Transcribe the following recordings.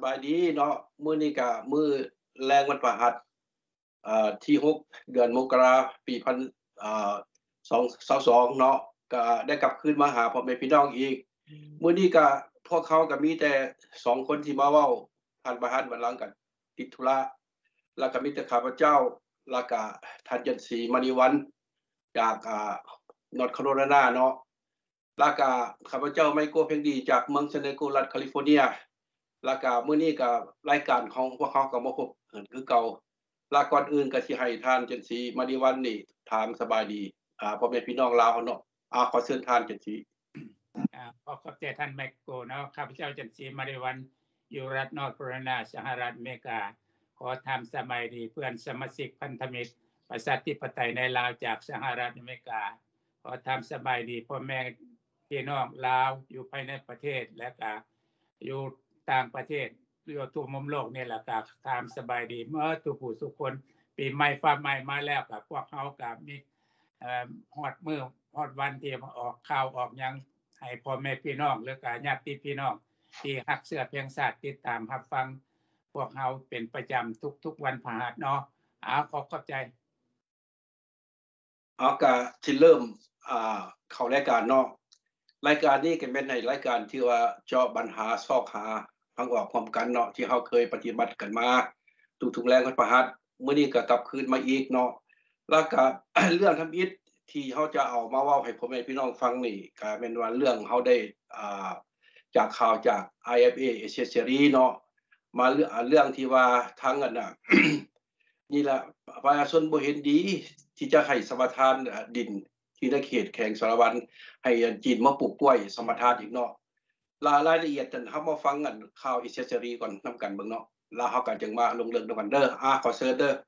สบายดีเนาะมื้อนี้ก็มื้อแรงวันพฤหัสที่6เดือนมกราปีพัน2022เนาะก็ได้กลับคืนมาหาพ่อแม่พี่น้องอีกมื้อนี้ก็พวกเขาก็มีแต่2คนที่มาเว้าท่านประธานบัดหลังกันติดธุระแล้วก็มีแต่ข้าพเจ้าแล้วก็ท่านจันทร์ศรีมณีวรรณจากNorth Carolina เนาะแล้วก็ข้าพเจ้าไมโครเพ็งดีจากเมืองซานดิเอโกรัฐแคลิฟอร์เนียแล้วก็มื้อนี้ก็รายการของพวกเขาก็มาพบกันคือเก่าแล้วก่อนอื่นก็สิให้ท่านจันทร์ศรีมณีวรรณนี่ถามสบายดีพ่อแม่พี่น้องลาวเนาะขอเชิญท่านจันทร์ศรีขอบใจท่านแมคโกเนาะข้าพเจ้าจันทร์ศรีมณีวรรณอยู่รัฐนอร์ทแคโรไลนาสหรัฐอเมริกาขอถามสบายดีเพื่อนสมาชิกพันธมิตรประชาธิปไตยในลาวจากสหรัฐอเมริกาขอถามสบายดีพ่อแม่พี่น้องลาวอยู่ภายในประเทศและก็อยู่ต่างประเทศอยู่ทั่วมุมโลกนี่แหละก็ถามสบายดีเมื่อทุกผู้ทุกคนปีใหม่ฟ้าใหม่มาแล้วก็พวกเฮาก็มีฮอดมื้อฮอดวันที่ออกข่าวออกหยังให้พ่อแม่พี่น้องหรือก็ญาติพี่น้องที่รักเชื้อเพียงชาติติดตามรับฟังพวกเฮาเป็นประจำทุกวันพฤหัสเนาะขอบใจก็สิเริ่มเข้ารายการเนาะรายการนี้ก็เป็นในรายการที่ว่าเจาะปัญหาซอกหาทางออกพร้อมกันเนาะที่เฮาเคยปฏิบัติกันมาทุกๆแรงวันพฤหัสมื้อนี้ก็กลับคืนมาอีกเนาะแล้วก็ เรื่องทำอิฐที่เฮาจะเอามาเว้าให้พ่อแม่พี่น้องฟังนี่ก็แม่นว่าเรื่องเฮาได้จากข่าวจาก IFA Accessory เนาะมาเรื่องที่ว่าทางนั้นน่ะ นี่ล่ะประชาชนบ่เห็นดีที่จะให้สัมปทานดินที่ในเขตแขวงสารวันให้จีนมาปลูกกล้วยสัมปทานอีกเนาะรายละเอียดนั้นเฮามาฟังกันข่าว Accessory ก่อนนํกันเบิ่งเนาะแล้วเฮาก็จึงมาลงเรื่องนำกันเด้อขอเชิญเด้อ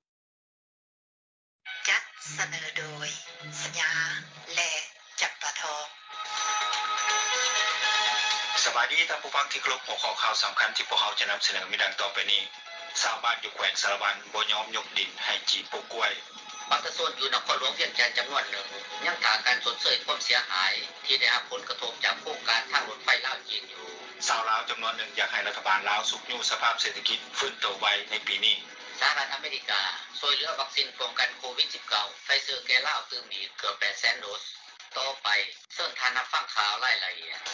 จัดเสนอโดยสัญญาและจับปะทองสวัสดีท่านผู้ฟังที่เคารพหัวข้อข่าวสำคัญที่พวกเราจะนำเสนอมีดังต่อไปนี้ชาวบ้านอยู่แขวงสารวันบ่ยอมยกดินให้จีนปลูกกล้วยบางส่วนอยู่นครหลวงเวียงจันทน์จำนวนหนึ่งยังขาดการชดเชยความเสียหายที่ได้รับผลกระทบจากโครงการทางรถไฟลาวจีนอยู่ชาวลาวจำนวนหนึ่งอยากให้รัฐบาลลาวสุขอยู่สภาพเศรษฐกิจฟื้นตัวไวในปีนี้สหรัฐอเมริกาช่วยเหลือวัคซีนป้องกันโควิด -19 ไฟเซอร์แก่ลาวเติมอีกเกือบ 800,000 โดสต่อไปเชิญท่านรับฟังข่าวรายละเอียด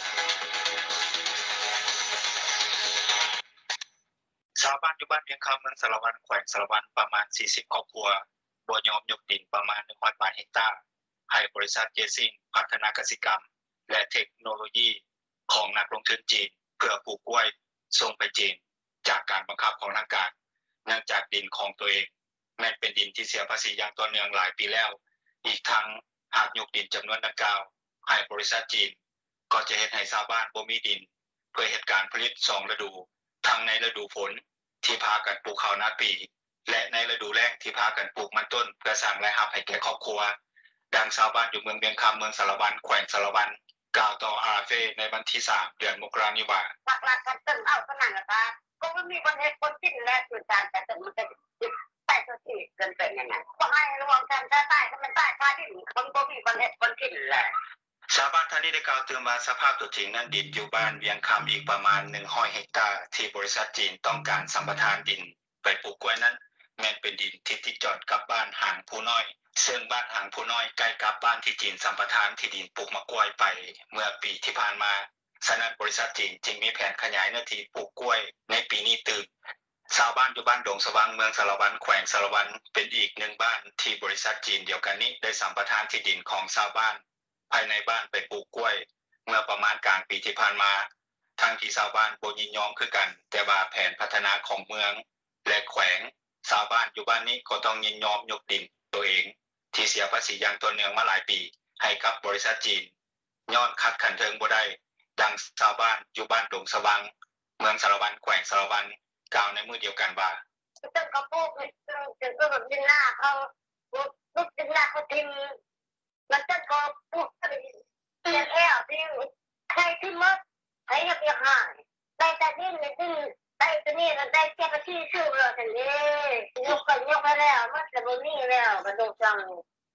ชาวบ้านอยู่บ้านเวียงคำเมืองสารวันแขวงสารวันประมาณ40ครอบครัวบ่ยอมยกดินประมาณ100 บาทเฮกตาร์ให้บริษัทเจซิงพัฒนากสิกรรมและเทคโนโลยีของนักลงทุนจีนเพื่อปลูกกล้วยส่งไปจีนจากการบังคับของทางการเนื่องจากดินของตัวเองแม้นเป็นดินที่เสียภาษีอย่างต่อเนื่องหลายปีแล้วอีกทั้งหากยกดินจำนวนดังกล่าวให้บริษัทจีนก็จะเฮ็ดให้ชาวบ้านบ่มีดินเพื่อเฮ็ดการผลิต2ฤดูทั้งในฤดูฝนที่พากันปลูกข้าวนาปีและในฤดูแล้งที่พากันปลูกมันต้นเพื่อสร้างรายรับให้แก่ครอบครัวดังชาวบ้านอยู่เมืองเวียงคำเมืองสารวันแขวงสารวันกล่าวต่อ RFA ในวันที่3เดือนมกราคมนี้ว่าหลักๆกันตึงเอาขนาดนั้นก็ไม่มีคนเฮ็ดคนกินและสุดท้ายแต่มันจะใต้ตัวที่เกินไปนั่นน่ะบ่ให้รวมกันใต้ก็มันใต้ฟ้าดินคนบ่มีคนเฮ็ดคนกินแหละชาวบ้านท่านนี้ได้กล่าวถึงมาสภาพตัวจริงนั้นดินอยู่บ้านเวียงคำอีกประมาณ100เฮกตาร์ที่บริษัทจีนต้องการสัมปทานดินไปปลูกกล้วยนั้นแม้นเป็นดินที่ติดจอดกับบ้านหางผู้น้อยซึ่งบ้านหางผู้น้อยใกล้กับบ้านที่จีนสัมปทานที่ดินปลูกมะกล้วยไปเมื่อปีที่ผ่านมาฉะนั้นบริษัทจีนจึงมีแผนขยายเนื้อที่ปลูกกล้วยในปีนี้ตื่นชาวบ้านอยู่บ้านดงสว่างเมืองสารวันแขวงสารวันเป็นอีกหนึ่งบ้านที่บริษัทจีนเดียวกันนี้ได้สัมปทานที่ดินของชาวบ้านภายในบ้านไปปลูกกล้วยเมื่อประมาณกลางปีที่ผ่านมาทั้งที่ชาวบ้านบ่ยินยอมคือกันแต่ว่าแผนพัฒนาของเมืองและแขวงชาวบ้านอยู่บ้านนี้ก็ต้องยินยอมยกดินตัวเองที่เสียภาษีอย่างต่อเนื่องมาหลายปีให้กับบริษัทจีนย้อนขัดขันเทิงบ่ได้ดังชาวบ้านอยู่บ้านดงสว่างเมืองสารวันแขวงสารวันกล่าวในมื้อเดียวกันว่าตึงก็ปลูกตึงก็ดินหน้าเขาปลูกดินหน้าเขาทิ้งมันตึงก็ปลูกเป็นแล้วที่ใครที่มดใครจะไปหาได้แต่ดินได้ตัวนี้มันได้แค่ที่ชื่อเราซั่นเด้ยกไปแล้วมันจะบ่มีแล้วบ่ต้องจัง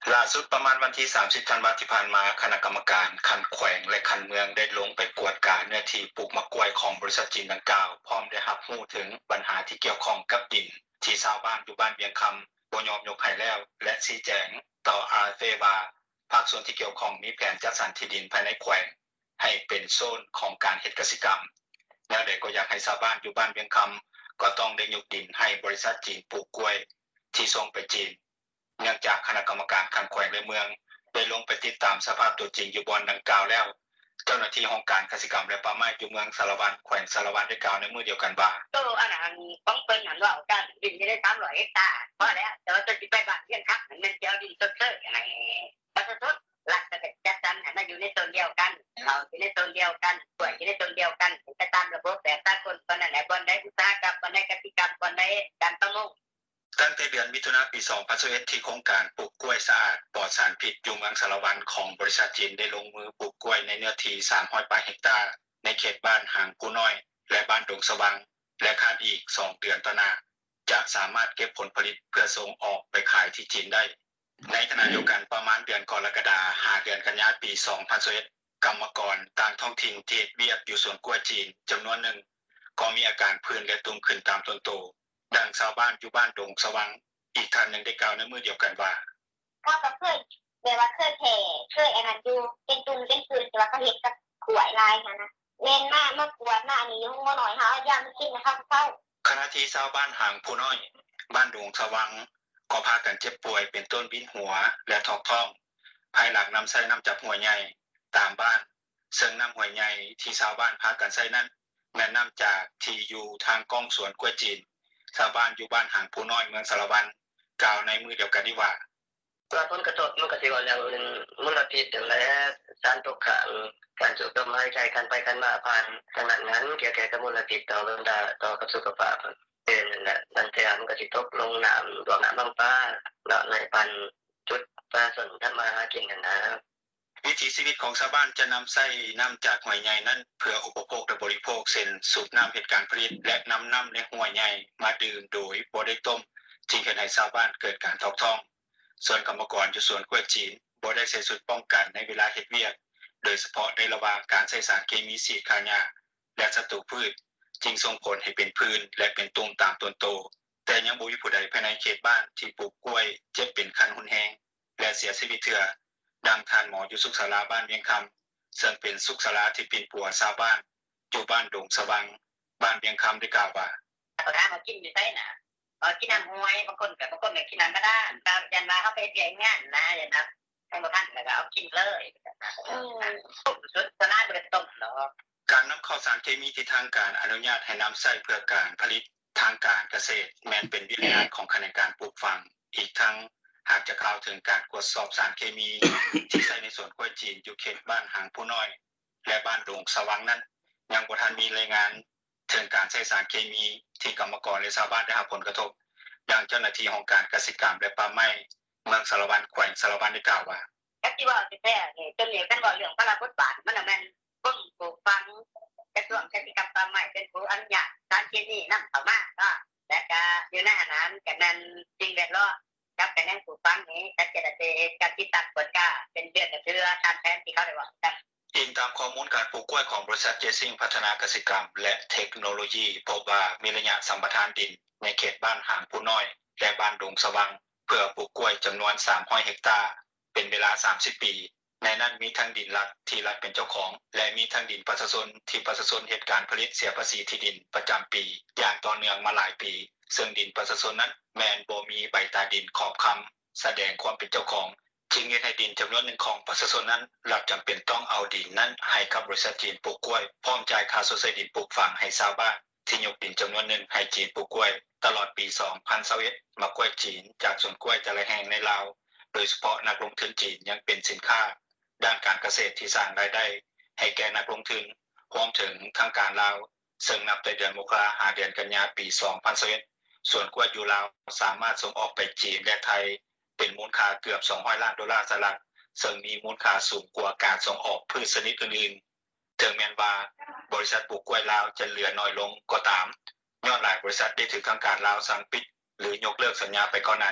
ล่าสุดประมาณวันที่30ธันวาคมที่ผ่านมาคณะกรรมการคันแขวงและคันเมืองได้ลงไปกวดการเนื้อที่ปลูกมะกล้วยของบริษัทจีนดังกล่าวพร้อมได้รับรู้ถึงปัญหาที่เกี่ยวข้องกับดินที่ชาวบ้านอยู่บ้านเวียงคำบ่ยอมยกให้แล้วและชี้แจงต่ออาเฟว่าภาคส่วนที่เกี่ยวข้องมีแผนจัดสรรที่ดินภายในแขวงให้เป็นโซนของการเฮ็ดเกษตรกรรมแนวใดก็อยากให้ชาวบ้านอยู่บ้านเวียงคำก็ต้องได้ยกดินให้บริษัทจีนปลูกกล้วยที่ส่งไปจีนเนื่องจากคณะกรรมการคันแขวงและเมืองได้ลงไปติดตามสภาพตัวจริงอยู่บอนดังกล่าวแล้วเจ้าหน้าที่องค์การเกษตรกรรมและป่าไม้อยู่เมืองสารวันแขวงสารวันได้กล่าวในมื้อเดียวกันว่าอันนั้นต้องเป็นหันว่าการดินได้300เฮกตาร์พอแล้วแต่ว่าจะสิไปบ้านเพียงครับมันจะเอาดินสดๆอะไรประชาชนหลักจัดสรรให้มันอยู่ในโซนเดียวกันเราอยู่ในโซนเดียวกันป่วยอยู่ในโซนเดียวกันไปตามระบบแบบสากลตอนนั้นแหละบ่ได้อุตสาหกรรมบ่ได้กสิกรรมบ่ได้การประมงตั้งแต่เดือนมิถุนายนปี2021ที่โครงการปลูกกล้วยสะอาดปลอดสารพิษอยู่เมืองสารวันของบริษัทจีนได้ลงมือปลูกกล้วยในเนื้อที่300เฮกตาร์ในเขตบ้านหางปูน้อยและบ้านดงสว่างและคาดอีก2เดือนต่อหน้าจะสามารถเก็บผลผลิตเพื่อส่งออกไปขายที่จีนได้ในขณะเดียวกันประมาณเดือนกรกฎาคมหาเดือนกันยายนปี2021กรรมกรต่างท้องถิ่นที่เวียกอยู่สวนกล้วยจีนจำนวนหนึ่งก็มีอาการผื่นและตุ่มขึ้นตามต้นโตดังชาวบ้านอยู่บ้านดงสว่างอีกท่านหนึ่งได้กล่าวในมือเดียวกันว่าก็เคยเวลาเคยอันนั้นอยู่เป็นตุ่มเป็นผื่นแต่ว่าเขาเฮ็ดกับขวายลายนะเล่นมากกวดมานี่ยังบ่น้อยหายามกินนะครับเข้าขณะที่ชาวบ้านหางผู้น้อยบ้านดงสว่างก็พากันเจ็บป่วยเป็นต้นบินหัวและท้องภายหลังน้ำใส่น้ำจากหัวใหญ่ตามบ้านซึ่งน้ำหัวใหญ่ที่ชาวบ้านพากันใส่นั้นแม่นน้ำจากที่อยู่ทางกองสวนกล้วยจีนชาวบ้านอยู่บ้านหางผู้น้อยเมืองสารวันกล่าวในมือเดียวกันนี้ว่าผลกระทบมันก็สิว่าอย่างนึงมลพิษและสารตกค้างการสูดดมหายใจกันไปกันมาผ่านขนาดนั้นเกี่ยวกับมลพิษต่อบรรดาต่อกับสุขภาพเป็นนั่นแหละนั่นแท้มันก็สิตกลงน้ำดวงน้ำบางฟ้าแล้วในปันจุดปลาสนทำมาหากินกันนะวิถีชีวิตของชาวบ้านจะนำใส่น้ำจากห้วยใหญ่นั้นเพื่ออุปโภคและบริโภคเช่นสูบน้ำเหตุการผลิตและนำน้ำในห้วยใหญ่มาดื่มโดยบ่ได้ต้มจึงเฮ็ดให้ชาวบ้านเกิดการท้องท้องส่วนกรรมกรอยู่สวนกล้วยจีนบ่ได้ใส่ชุดป้องกันในเวลาเฮ็ดเวียกโดยเฉพาะในระหว่างการใช้สารเคมีฉีดฆ่าหญ้าและศัตรูพืชจึงส่งผลให้เป็นพื้นและเป็นตุ่มตามต้นโตแต่ยังบ่มีผู้ใดภายในเขตบ้านที่ปลูกกล้วยเจ็บเป็นคันหุนแฮงและเสียชีวิตเถื่อดังท่านหมออยู่สุขศาลาบ้านเวียงคำซึ่งเป็นสุขศาลาที่เป็นปัวชาวบ้านอยู่บ้านดงสว่างบ้านเวียงคำได้กล่าวว่าเอาน้ำมากินอยู่ไสน่ะกินน้ำห้วยบางคนก็กินน้ำบ่ได้ตามยันมาเฮาไปเฮ็ดงานนะอย่างนั้นให้บ่ทันแล้วก็เอากินเลยสุดสนาบ่ได้ต้มเนาะการนำเข้าสารเคมีที่ทางการอนุญาตให้นำใช้เพื่อการผลิตทางการเกษตรแม้นเป็นวิธีของคณะการปลูกฝังอีกทั้งหากจะกล่าวถึงการตรวจสอบสารเคมีที่ใช้ในสวนกล้วยจีนอยู่เขตบ้านหางผู้น้อยและบ้านดงสว่างนั้นยังบ่ทันมีรายงานถึงการใช้สารเคมีที่กรรมกรและชาวบ้านได้รับผลกระทบดังเจ้าหน้าที่องค์การเกษตรกรรมและป่าไม้เมืองสารวันแขวงสารวันได้กล่าวว่าที่ว่าสิแท้นี่จนนี่กันว่าเรื่องพระพุทธบาทมันน่ะแม่นคนปลูกฝังกระทรวงเกษตรกรรมป่าไม้เป็นผู้อนุญาตสารเคมีนำเข้ามาก็และก็อยู่ในอาหารก็นั้นสิ่งแวดล้อมกับคะแนนปลูกฝังนี้จัดเจรจาการติดตั้งกฎกาเป็นเดือนกับเดือนตามแผนที่เขาได้ว่าอิงตามข้อมูลการปลูกกล้วยของบริษัทเจซิงพัฒนาเกษตรกรรมและเทคโนโลยีพบว่ามีระยะสัมปทานดินในเขตบ้านหางผู้น้อยและบ้านดงสว่างเพื่อปลูกกล้วยจำนวน300เฮกตาร์เป็นเวลา30ปีในนั้นมีทั้งดินรัฐที่รัฐเป็นเจ้าของและมีทั้งดินประชาชนที่ประชาชนเฮ็ดการผลิตเสียภาษีที่ดินประจำปีอย่างต่อเนื่องมาหลายปีซึ่งดินประชาชนนั้นแม้นบ่มีใบตาดินขอบค้ำแสดงความเป็นเจ้าของจึงเฮ็ดให้ดินจำนวนหนึ่งของประชาชนนั้นรัฐจำเป็นต้องเอาดินนั้นให้กับบริษัทจีนปลูกกล้วยพร้อมจ่ายค่าชดเชยดินปลูกฝังให้ชาวบ้านที่ยกดินจำนวนหนึ่งให้จีนปลูกกล้วยตลอดปี2021มะกล้วยจีนจากสวนกล้วยแต่ละแห่งในลาวโดยเฉพาะนักลงทุนจีนยังเป็นสินค้าด้านการเกษตรที่สร้างรายได้ให้แก่นักลงทุนรวมถึงทางการลาวซึ่งนับแต่เดือนมกราคมหาเดือนกันยายนปี2021ส่วนกล้วยอยู่ลาวสามารถส่งออกไปจีนและไทยเป็นมูลค่าเกือบ200ล้านดอลลาร์สหรัฐซึ่งมีมูลค่าสูงกว่าการส่งออกพืชชนิดอื่นๆถึงแม้นว่าบริษัทปลูกกล้วยลาวจะเหลือน้อยลงก็ตามย้อนหลายบริษัทได้ถูกทางการลาวสั่งปิดหรือยกเลิกสัญญาไปก่อนหน้านี้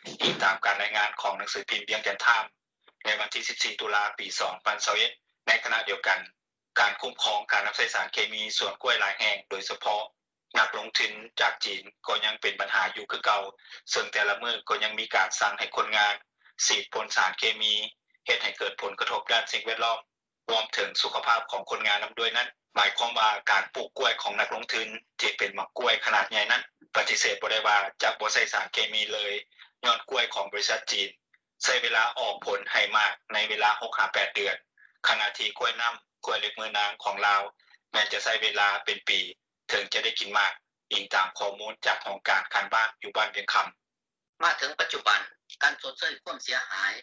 อีกตามการรายงานของหนังสือพิมพ์เวียงจันทน์ไทม์ในวันที่ 14 ตุลาปี 2021ในขณะเดียวกันการคุ้มครองการรับใช้สารเคมีสวนกล้วยหลายแห่งโดยเฉพาะนักลงทุนจากจีนก็ยังเป็นปัญหาอยู่คือเก่าซึ่งแต่ละมื้อก็ยังมีการสั่งให้คนงานฉีดพ่นสารเคมีเฮ็ดให้เกิดผลกระทบด้านสิ่งแวดล้อมรวมถึงสุขภาพของคนงานนำด้วยนั้นหมายความว่าการปลูกกล้วยของนักลงทุนที่เป็นหมักกล้วยขนาดใหญ่นั้นปฏิเสธบ่ได้ว่าจะบ่ใช้สารเคมีเลยย้อนกล้วยของบริษัทจีนใช้เวลาออกผลให้มากในเวลา 6-8 เดือนขณะที่กล้วยน้ำกล้วยเล็กมือนางของลาวแม้จะใช้เวลาเป็นปีถึงจะได้กินมากอิงตามข้อมูลจากองค์การบ้านอยู่บ้านเวียงคำมาถึงปัจจุบันการชดเชยความเสียหาย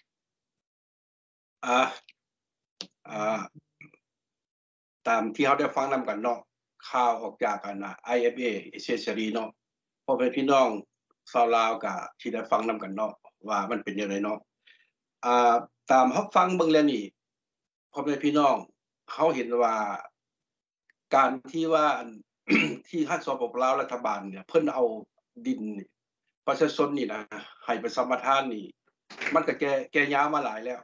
ตามที่เขาได้ฟังนำกันเนาะข่าวออกจากกันนะ IFA เอเชียเนาะพ่อแม่พี่น้องชาวลาวก็ที่ได้ฟังนำกันเนาะว่ามันเป็นจังได๋เนาะตามเฮาฟังเบิ่งแล้วนี่พ่อแม่พี่น้องเฮาเห็นว่าการที่ว่า ที่ทางสปป.ลาวรัฐบาลเนี่ยเพิ่นเอาดินประชาชนนี่นะให้เป็นสัมปทานนี่มันก็แก้ยาวมาหลายแล้ว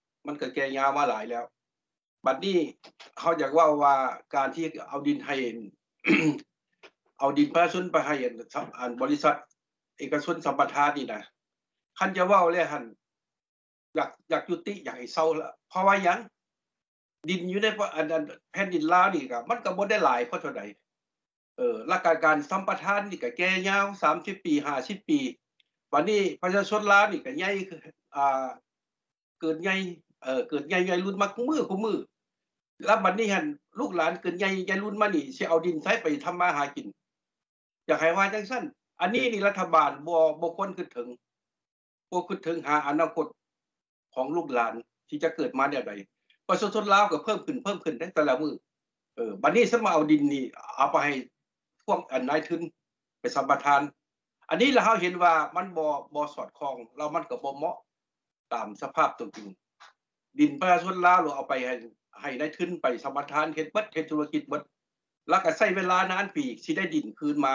บัดนี้เขาอยากว่าการที่เอาดินให้ เอาดินประชาชนไปให้อันบริษัทเอกชนสัมปทานนี่นะคันจะเว้าแล้วหั่นอยากยุติอยากให้เซาละเพราะว่าหยังดินอยู่ในอันแผ่นดินลาวนี่ก็มันก็บ่ได้หลายเพราะเท่าใดหลักการสัมปทานนี่ก็แก่ยาว30ปี50ปีบัดนี้ประชาชนลาวนี่ก็ใหญ่เกิดใหญ่รุ่นมาคู่มือแล้วบัดนี้หั่นลูกหลานเกิดใหญ่รุ่นมานี่สิเอาดินไสไปทำมาหากินอยากให้ว่าจังซั่นอันนี้นี่รัฐบาลบ่ควรคิดถึงหาอนาคตของลูกหลานที่จะเกิดมาแนวใดประชาชนลาวก็เพิ่มขึ้นได้แต่ละมื้อบัดนี้ซะมาเอาดินนี่เอาไปให้พวกนายทุนไปสัมปทานอันนี้เราเห็นว่ามันบ่สอดคล้องแล้วมันก็บ่เหมาะตามสภาพจริงดินประชาชนลาวเอาไปให้นายทุนไปสัมปทานเฮ็ดธุรกิจเบิดแล้วก็ใช้เวลานานปีสิได้ดินคืนมา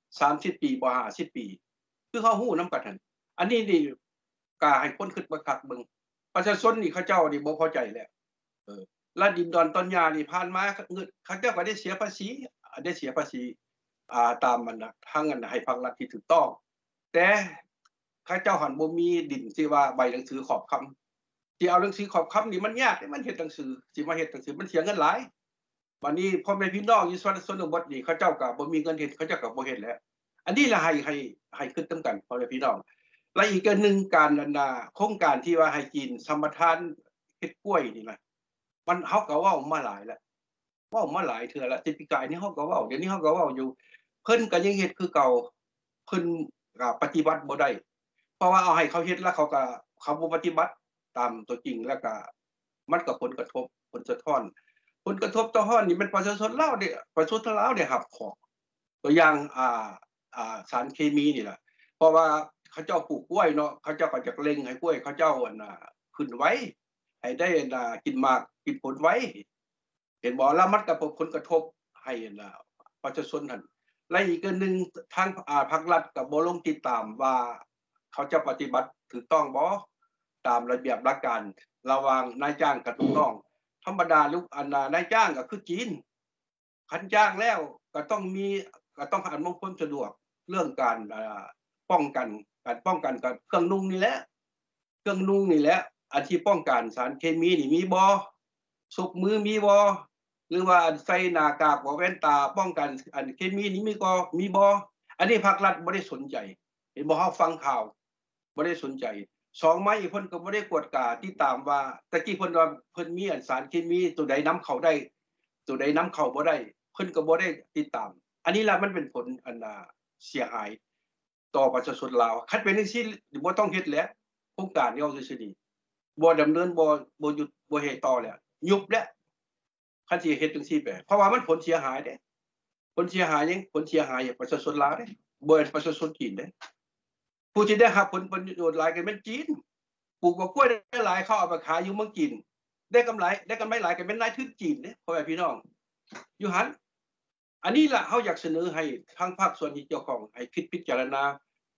30ปีบ่50ปีคือเขาฮู้นำกันนั่นอันนี้นี่ก็ให้คนคิดบักคักเบิ่งประชาชนนี่เขาเจ้านี่บ่พอใจแล้วแล้วดินดอนต้นหญ้านี่ผ่านมาเขาเจ้าก็ได้เสียภาษีตามมันทางอันให้ภาครัฐที่ถูกต้องแต่เขาเจ้าหันบ่มีดินสิว่าใบหนังสือขอบคำที่เอาหนังสือขอบคำนี่มันยากมันเฮ็ดหนังสือสิมาเฮ็ดหนังสือมันเสียเงินหลายบัดนี้พ่อแม่พี่น้องอยู่ชนบทนี่เขาเจ้าก็บ่มีเงินเฮ็ดเขาเจ้าก็บ่เฮ็ดแล้วอันนี้ล่ะให้คิดนํกันพ่อแม่พี่น้องและอีกอันนึงการโครงการที่ว่าให้กินสัมปทานเฮ็ดกล้วยนี่นะมันเฮาก็เว้ามาหลายแล้วเว้ามาหลายเทื่อแล้วแต่ปีกายนี่เฮาก็เว้าเดี๋ยวนี้เฮาก็เว้าอยู่เพิ่นก็ยังเฮ็ดคือเก่าเพิ่นก็ปฏิบัติบ่ได้เพราะว่าเอาให้เขาเฮ็ดแล้วเขาบ่ปฏิบัติตามตัวจริงแล้วก็มันก็ผลกระทบผลสะท้อนผลกระทบต่อฮ้อนนี่มันประชาชนลาวได้รับของตัวอย่างสารเคมีนี่ล่ะเพราะว่าเขาเจ้าปลูกกล้วยเนาะเขาเจ้าก็จะเล็งให้กล้วยเขาเจ้าขึ้นไว้ให้ได้กินหมากกินผลไว้เห็นบ่แล้วมันก็ผลกระทบให้ประชาชนนั่นและอีกอันนึงทางภาครัฐก็บ่ลงติดตามว่าเขาจะปฏิบัติถูกต้องบ่ตามระเบียบหลักการระหว่างนายจ้างกับลูกน้องธรรมดาลูกนายจ้างก็คือจีนคันจ้างแล้วก็ต้องอำนวยความสะดวกเรื่องการป้องกันกับเครื่องนุ่งนี่แหละอันที่ป้องกันสารเคมีนี่มีบ่สุกมือมีบ่หรือว่าใส่หน้ากากบ่แว่นตาป้องกันอันเคมีนี่มีบ่อันนี้ภาครัฐบ่ได้สนใจเห็นบ่เฮาฟังข่าวบ่ได้สนใจ2ไม้อีกเพิ่นก็บ่ได้กวดกาติดตามว่าตะกี้เพิ่นว่าเพิ่นมีสารเคมีตัวใดนำเข้าได้ตัวใดนำเข้าบ่ได้เพิ่นก็บ่ได้ติดตามอันนี้ล่ะมันเป็นผลเสียหายต่อประชาชนลาวคันเป็นจังซี่บ่ต้องเฮ็ดแล้วโครงการนี้เอาซื่อๆนี่บ่ดำเนินบ่หยุดบ่เฮ็ดต่อแล้วยุบแล้วคันสิเฮ็ดจังซี่ไปเพราะว่ามันผลเสียหายเด้ผลเสียหายหยังผลเสียหายประชาชนลาวเด้บ่เป็นประชาชนจีนเด้ผู้ที่ได้รับผลประโยชน์หลายก็เป็นจีนปลูกบักกล้วยได้หลายเขาเอาไปขายอยู่เมืองจีนได้กำไรหลายก็เป็นนายทุนจีนเด้พ่อแม่พี่น้องอยู่หั่นอันนี้ล่ะเฮาอยากเสนอให้ทางภาคส่วนที่เกี่ยวข้องให้คิดพิจารณา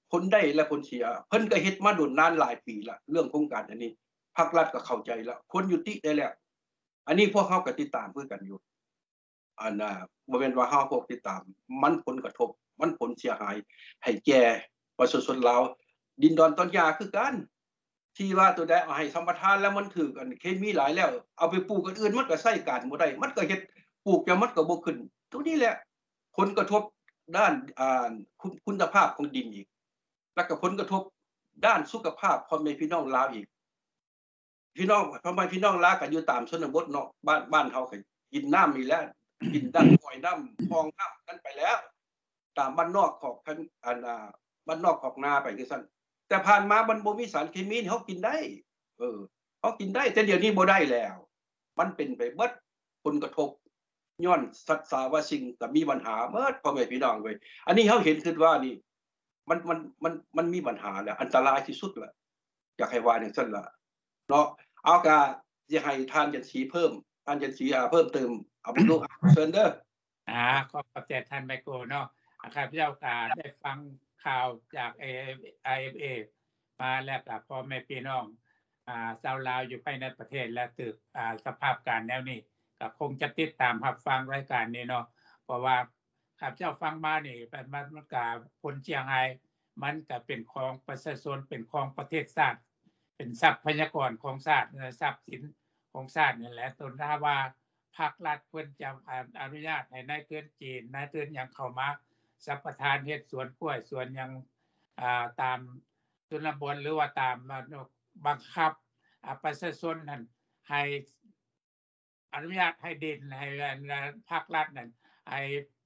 คนได้และคนเสียเพิ่นก็เฮ็ดมาโดนนานหลายปีละเรื่องโครงการอันนี้ภาครัฐก็เข้าใจแล้วคนยุติได้แล้วอันนี้พวกเฮาก็ติดตามเพื่อกันอยู่อันน่ะบ่แม่นว่าเฮาพวกติดตามมันผลกระทบมันผลเสียหายให้แก่ประชาชนลาวดินดอนต้นยาคือกันที่ว่าตัวใดเอาให้สัมปทานแล้วมันถูกอันเคมีหลายแล้วเอาไปปลูกอันอื่นมันก็ใช้การบ่ได้มันก็เฮ็ดปลูกแล้วมันก็บ่ขึ้นตัวนี้แหละผลกระทบด้านคุณภาพของดินอีกแล้วก็ผลกระทบด้านสุขภาพพ่อแม่พี่น้องลาวอีกพี่น้องพ่อแม่พี่น้องลาวก็อยู่ตามชนบทเนาะบ้านเฮาก็กินน้ำนี่แหละกินดั้งห้วยน้ำคลองน้ำกันไปแล้วตามบ้านนอกของบ้านนอกของนาไปคือซั่นแต่ผ่านมามันบ่มีสารเคมีเฮากินได้เฮากินได้แต่เดี๋ยวนี้บ่ได้แล้วมันเป็นไปเบิดผลกระทบย้อนสัตว์สาวสิ่งก็มีปัญหาเบิดพ่อแม่พี่น้องเว้ยอันนี้เฮาเห็นคือว่านี่มันมีปัญหาแล้วอันตรายที่สุดแล้วอยากให้ว่าจังซั่นล่ะเนาะเอาก็สิให้ท่านจันทร์ศรีเพิ่มท่านจันทร์ศรีเพิ่มเติมเอาบ่รู้เชิญเด้อขอบใจท่านไมโครเนาะข้าพเจ้าก็ได้ฟังข่าวจาก IFA มาแล้วก็พ่อแม่พี่น้องชาวลาวอยู่ภายในประเทศและตึกสภาพการแนวนี้ก็คงจะติดตามรับฟังรายการนี้เนาะเพราะว่าข้าพเจ้าฟังมานี่มันก็ผลเชียงรายมันก็เป็นของประชาชนเป็นของประเทศชาติเป็นทรัพยากรของชาติทรัพย์สินของชาตินี่แหละตนถ้าว่าภาครัฐเพิ่นจะอนุญาตให้นายทุนจีนนายทุนหยังเข้ามาสัมปทานเฮ็ดสวนกล้วยสวนหยังตามชนบทหรือว่าตามบังคับประชาชนนั้นให้อนุญาตให้ดินให้ภาครัฐนั้นให้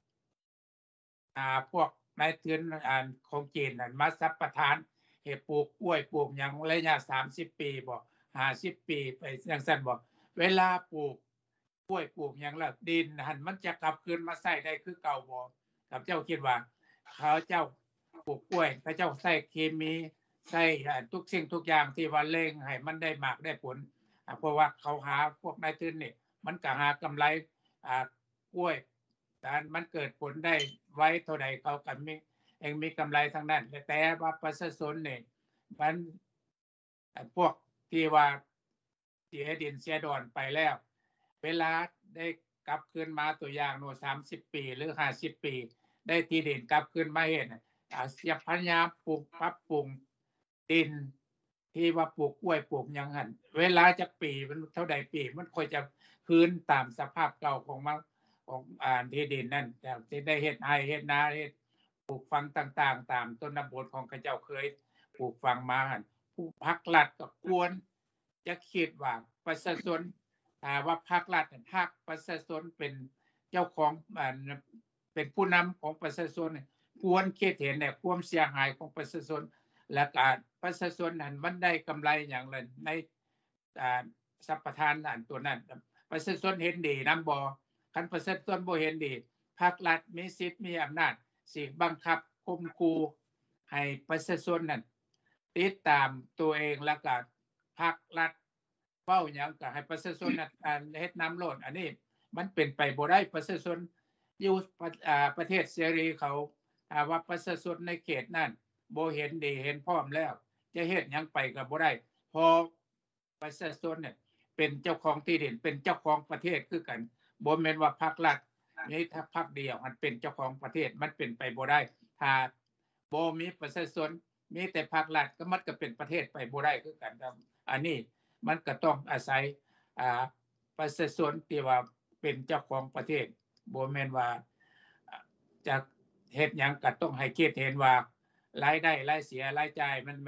พวกนายทุนของจีนนั้นมาสัมปทานให้ปลูกกล้วยปลูกหยังระยะ30ปีบ่50ปีไปจังซั่นบ่เวลาปลูกกล้วยปลูกหยังแล้วดินหั่นมันจะกลับคืนมาใช้ได้คือเก่าบ่ครับเจ้าคิดว่าเขาเจ้าปลูกกล้วยเขาเจ้าใช้เคมีใช้ทุกสิ่งทุกอย่างที่ว่าเร่งให้มันได้มากได้ผลเพราะว่าเขาหาพวกนายทุนนี่มันก็หากำไรกล้วยแต่มันเกิดผลได้ไว้เท่าใดเขาก็มีกำไรทั้งนั้นแต่ว่าประชาชนนี่มันพวกที่ว่าเสียดินเสียดอนไปแล้วเวลาได้กลับคืนมาตัวอย่างโน30ปีหรือ50ปีได้ที่ดินกลับคืนมาเฮ็ดเสียพยายามปลูกปรับปรุงดินที่ว่าปลูกกล้วยปลูกหยังหั่นเวลาจักปีมันเท่าใดปีมันค่อยจะคืนตามสภาพเก่าของมันของที่ดินนั่นจะได้เฮ็ดไร่เฮ็ดนาเฮ็ดปลูกฝังต่างๆตามต้นบทของเขาเจ้าเคยปลูกฝังมาหั่นผู้ภาครัฐก็ควรจะคิดว่าประชาชนว่าภาครัฐภาคประชาชนเป็นเจ้าของเป็นผู้นำของประชาชนควรคิดเห็นในความเสียหายของประชาชนและการประชาชนนั้นมันได้กำไรอย่างไรในสัมปทานอันตัวนั้นประชาชนเห็นดีนำบ่คันประชาชนบ่เห็นดีภาครัฐมีสิทธิ์มีอำนาจสิบังคับข่มขู่ให้ประชาชนนั้นติดตามตัวเองแล้วก็ภาครัฐเว้าหยังก็ให้ประชาชนนั้นเฮ็ดนำโลดอันนี้มันเป็นไปบ่ได้ประชาชนอยู่ประเทศเสรีเขาว่าประชาชนในเขตนั้นบ่เห็นดีเห็นพร้อมแล้วจะเฮ็ดหยังไปก็บ่ได้พอประชาชนเนี่ยเป็นเจ้าของที่ดินเป็นเจ้าของประเทศคือกันบ่แม่นว่าพรรครัฐมีถ้าพรรคเดียวมันเป็นเจ้าของประเทศมันเป็นไปบ่ได้ถ้าบ่มีประชาชนมีแต่พรรครัฐก็มันก็เป็นประเทศไปบ่ได้คือกันครับอันนี้มันก็ต้องอาศัยประชาชนที่ว่าเป็นเจ้าของประเทศบ่แม่นว่าจะเฮ็ดหยังก็ต้องให้คิดเห็นว่ารายได้รายเสียรายจ่ายมัน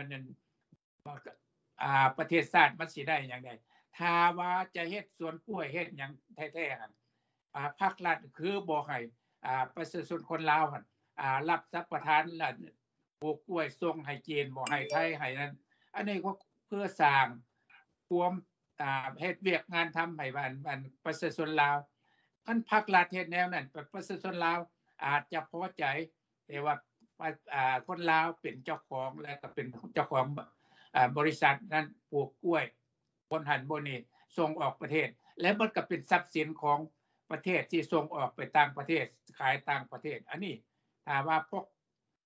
ประเทศชาติมันสิได้หยังได้ถ้าว่าจะเฮ็ดสวนกล้วยเฮ็ดหยังแท้ๆหั่นภาครัฐคือบ่ให้ประชาชนคนลาวหั่นรับสัมปทานปลูกกล้วยส่งให้จีนบ่ให้ไทยให้นั้นอันนี้ก็เพื่อสร้างความเฮ็ดเวียกงานทำให้บ้านประชาชนลาวคันภาครัฐเฮ็ดแนวนั้นประชาชนลาวอาจจะพอใจแต่ว่าคนลาวเป็นเจ้าของและก็เป็นเจ้าของบริษัทนั้นปลูกกล้วยคนหันบ่นี่ส่งออกประเทศและมันก็เป็นทรัพย์สินของประเทศที่ส่งออกไปต่างประเทศขายต่างประเทศอันนี้ถ้าว่าพวก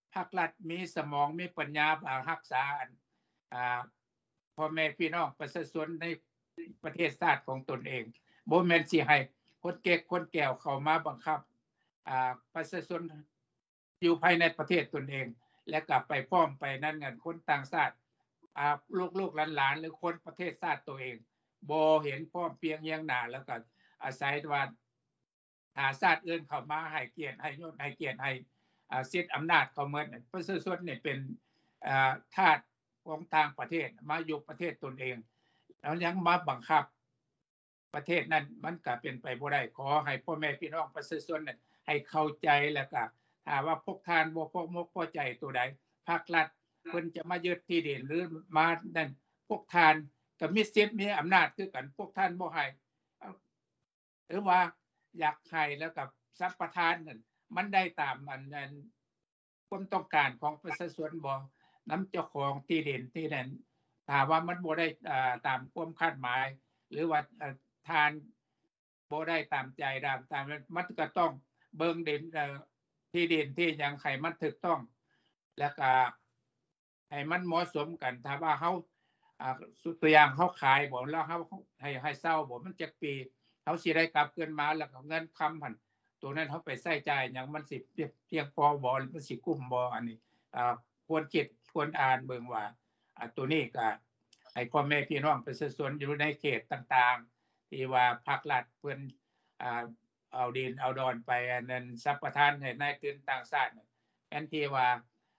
ภาครัฐมีสมองมีปัญญารักษาพ่อแม่พี่น้องประชาชนในประเทศชาติของตนเองบ่แม่นสิให้คนเก็กคนแก้วเข้ามาบังคับประชาชนอยู่ภายในประเทศตนเองและกลับไปพร้อมไปนั่นเงินคนต่างชาติลูกๆหลานๆหรือคนประเทศชาติตัวเองบ่เห็นพร้อมเพียงอย่างหน้าแล้วก็อาศัยว่าหาชาติอื่นเข้ามาให้เกียรติให้ยศให้เกียรติให้สิทธิอำนาจเขาเหมือนประชาชนนี่เป็นทาสของทางประเทศมาอยู่ประเทศตนเองแล้วยังมาบังคับประเทศนั้นมันก็เป็นไปบ่ได้ขอให้พ่อแม่พี่น้องประชาชนนั้นให้เข้าใจแล้วก็ถ้าว่าพวกทานบ่พอมกพอใจตัวใดภาครัฐเพิ่นจะมายึดที่ดินหรือมานั่นพวกทานก็มีสิทธิ์มีอำนาจคือกันพวกท่านบ่ให้หรือว่าอยากให้แล้วกับสัมปทานนั่นมันได้ตามนั้นความต้องการของประชาชนบ่นำเจ้าของที่ดินที่นั้นถ้าว่ามันบ่ได้ตามความคาดหมายหรือว่าทานบ่ได้ตามใจตามมันก็ต้องเบิ่งดินที่ดินที่ยังให้มันถูกต้องแล้วก็ให้มันเหมาะสมกันถ้าว่าเฮาสุดตัวอย่างเฮาขายบ่แล้วเฮาให้เซาบ่มันจักปีเฮาสิได้กลับคืนมาแล้วก็เงินคำหั่นตัวนั้นเฮาไปใช้จ่ายหยังมันสิเพียงพอบ่มันสิคุ้มบ่อันนี้ควรคิดควรอ่านเบิ่งว่าตัวนี้ก็ให้พ่อแม่พี่น้องประชาชนอยู่ในเขตต่างๆที่ว่าภาครัฐเพิ่นเอาดินเอาดอนไปอันนั้นสัมปทานให้นายทุนต่างชาติแทนที่ว่า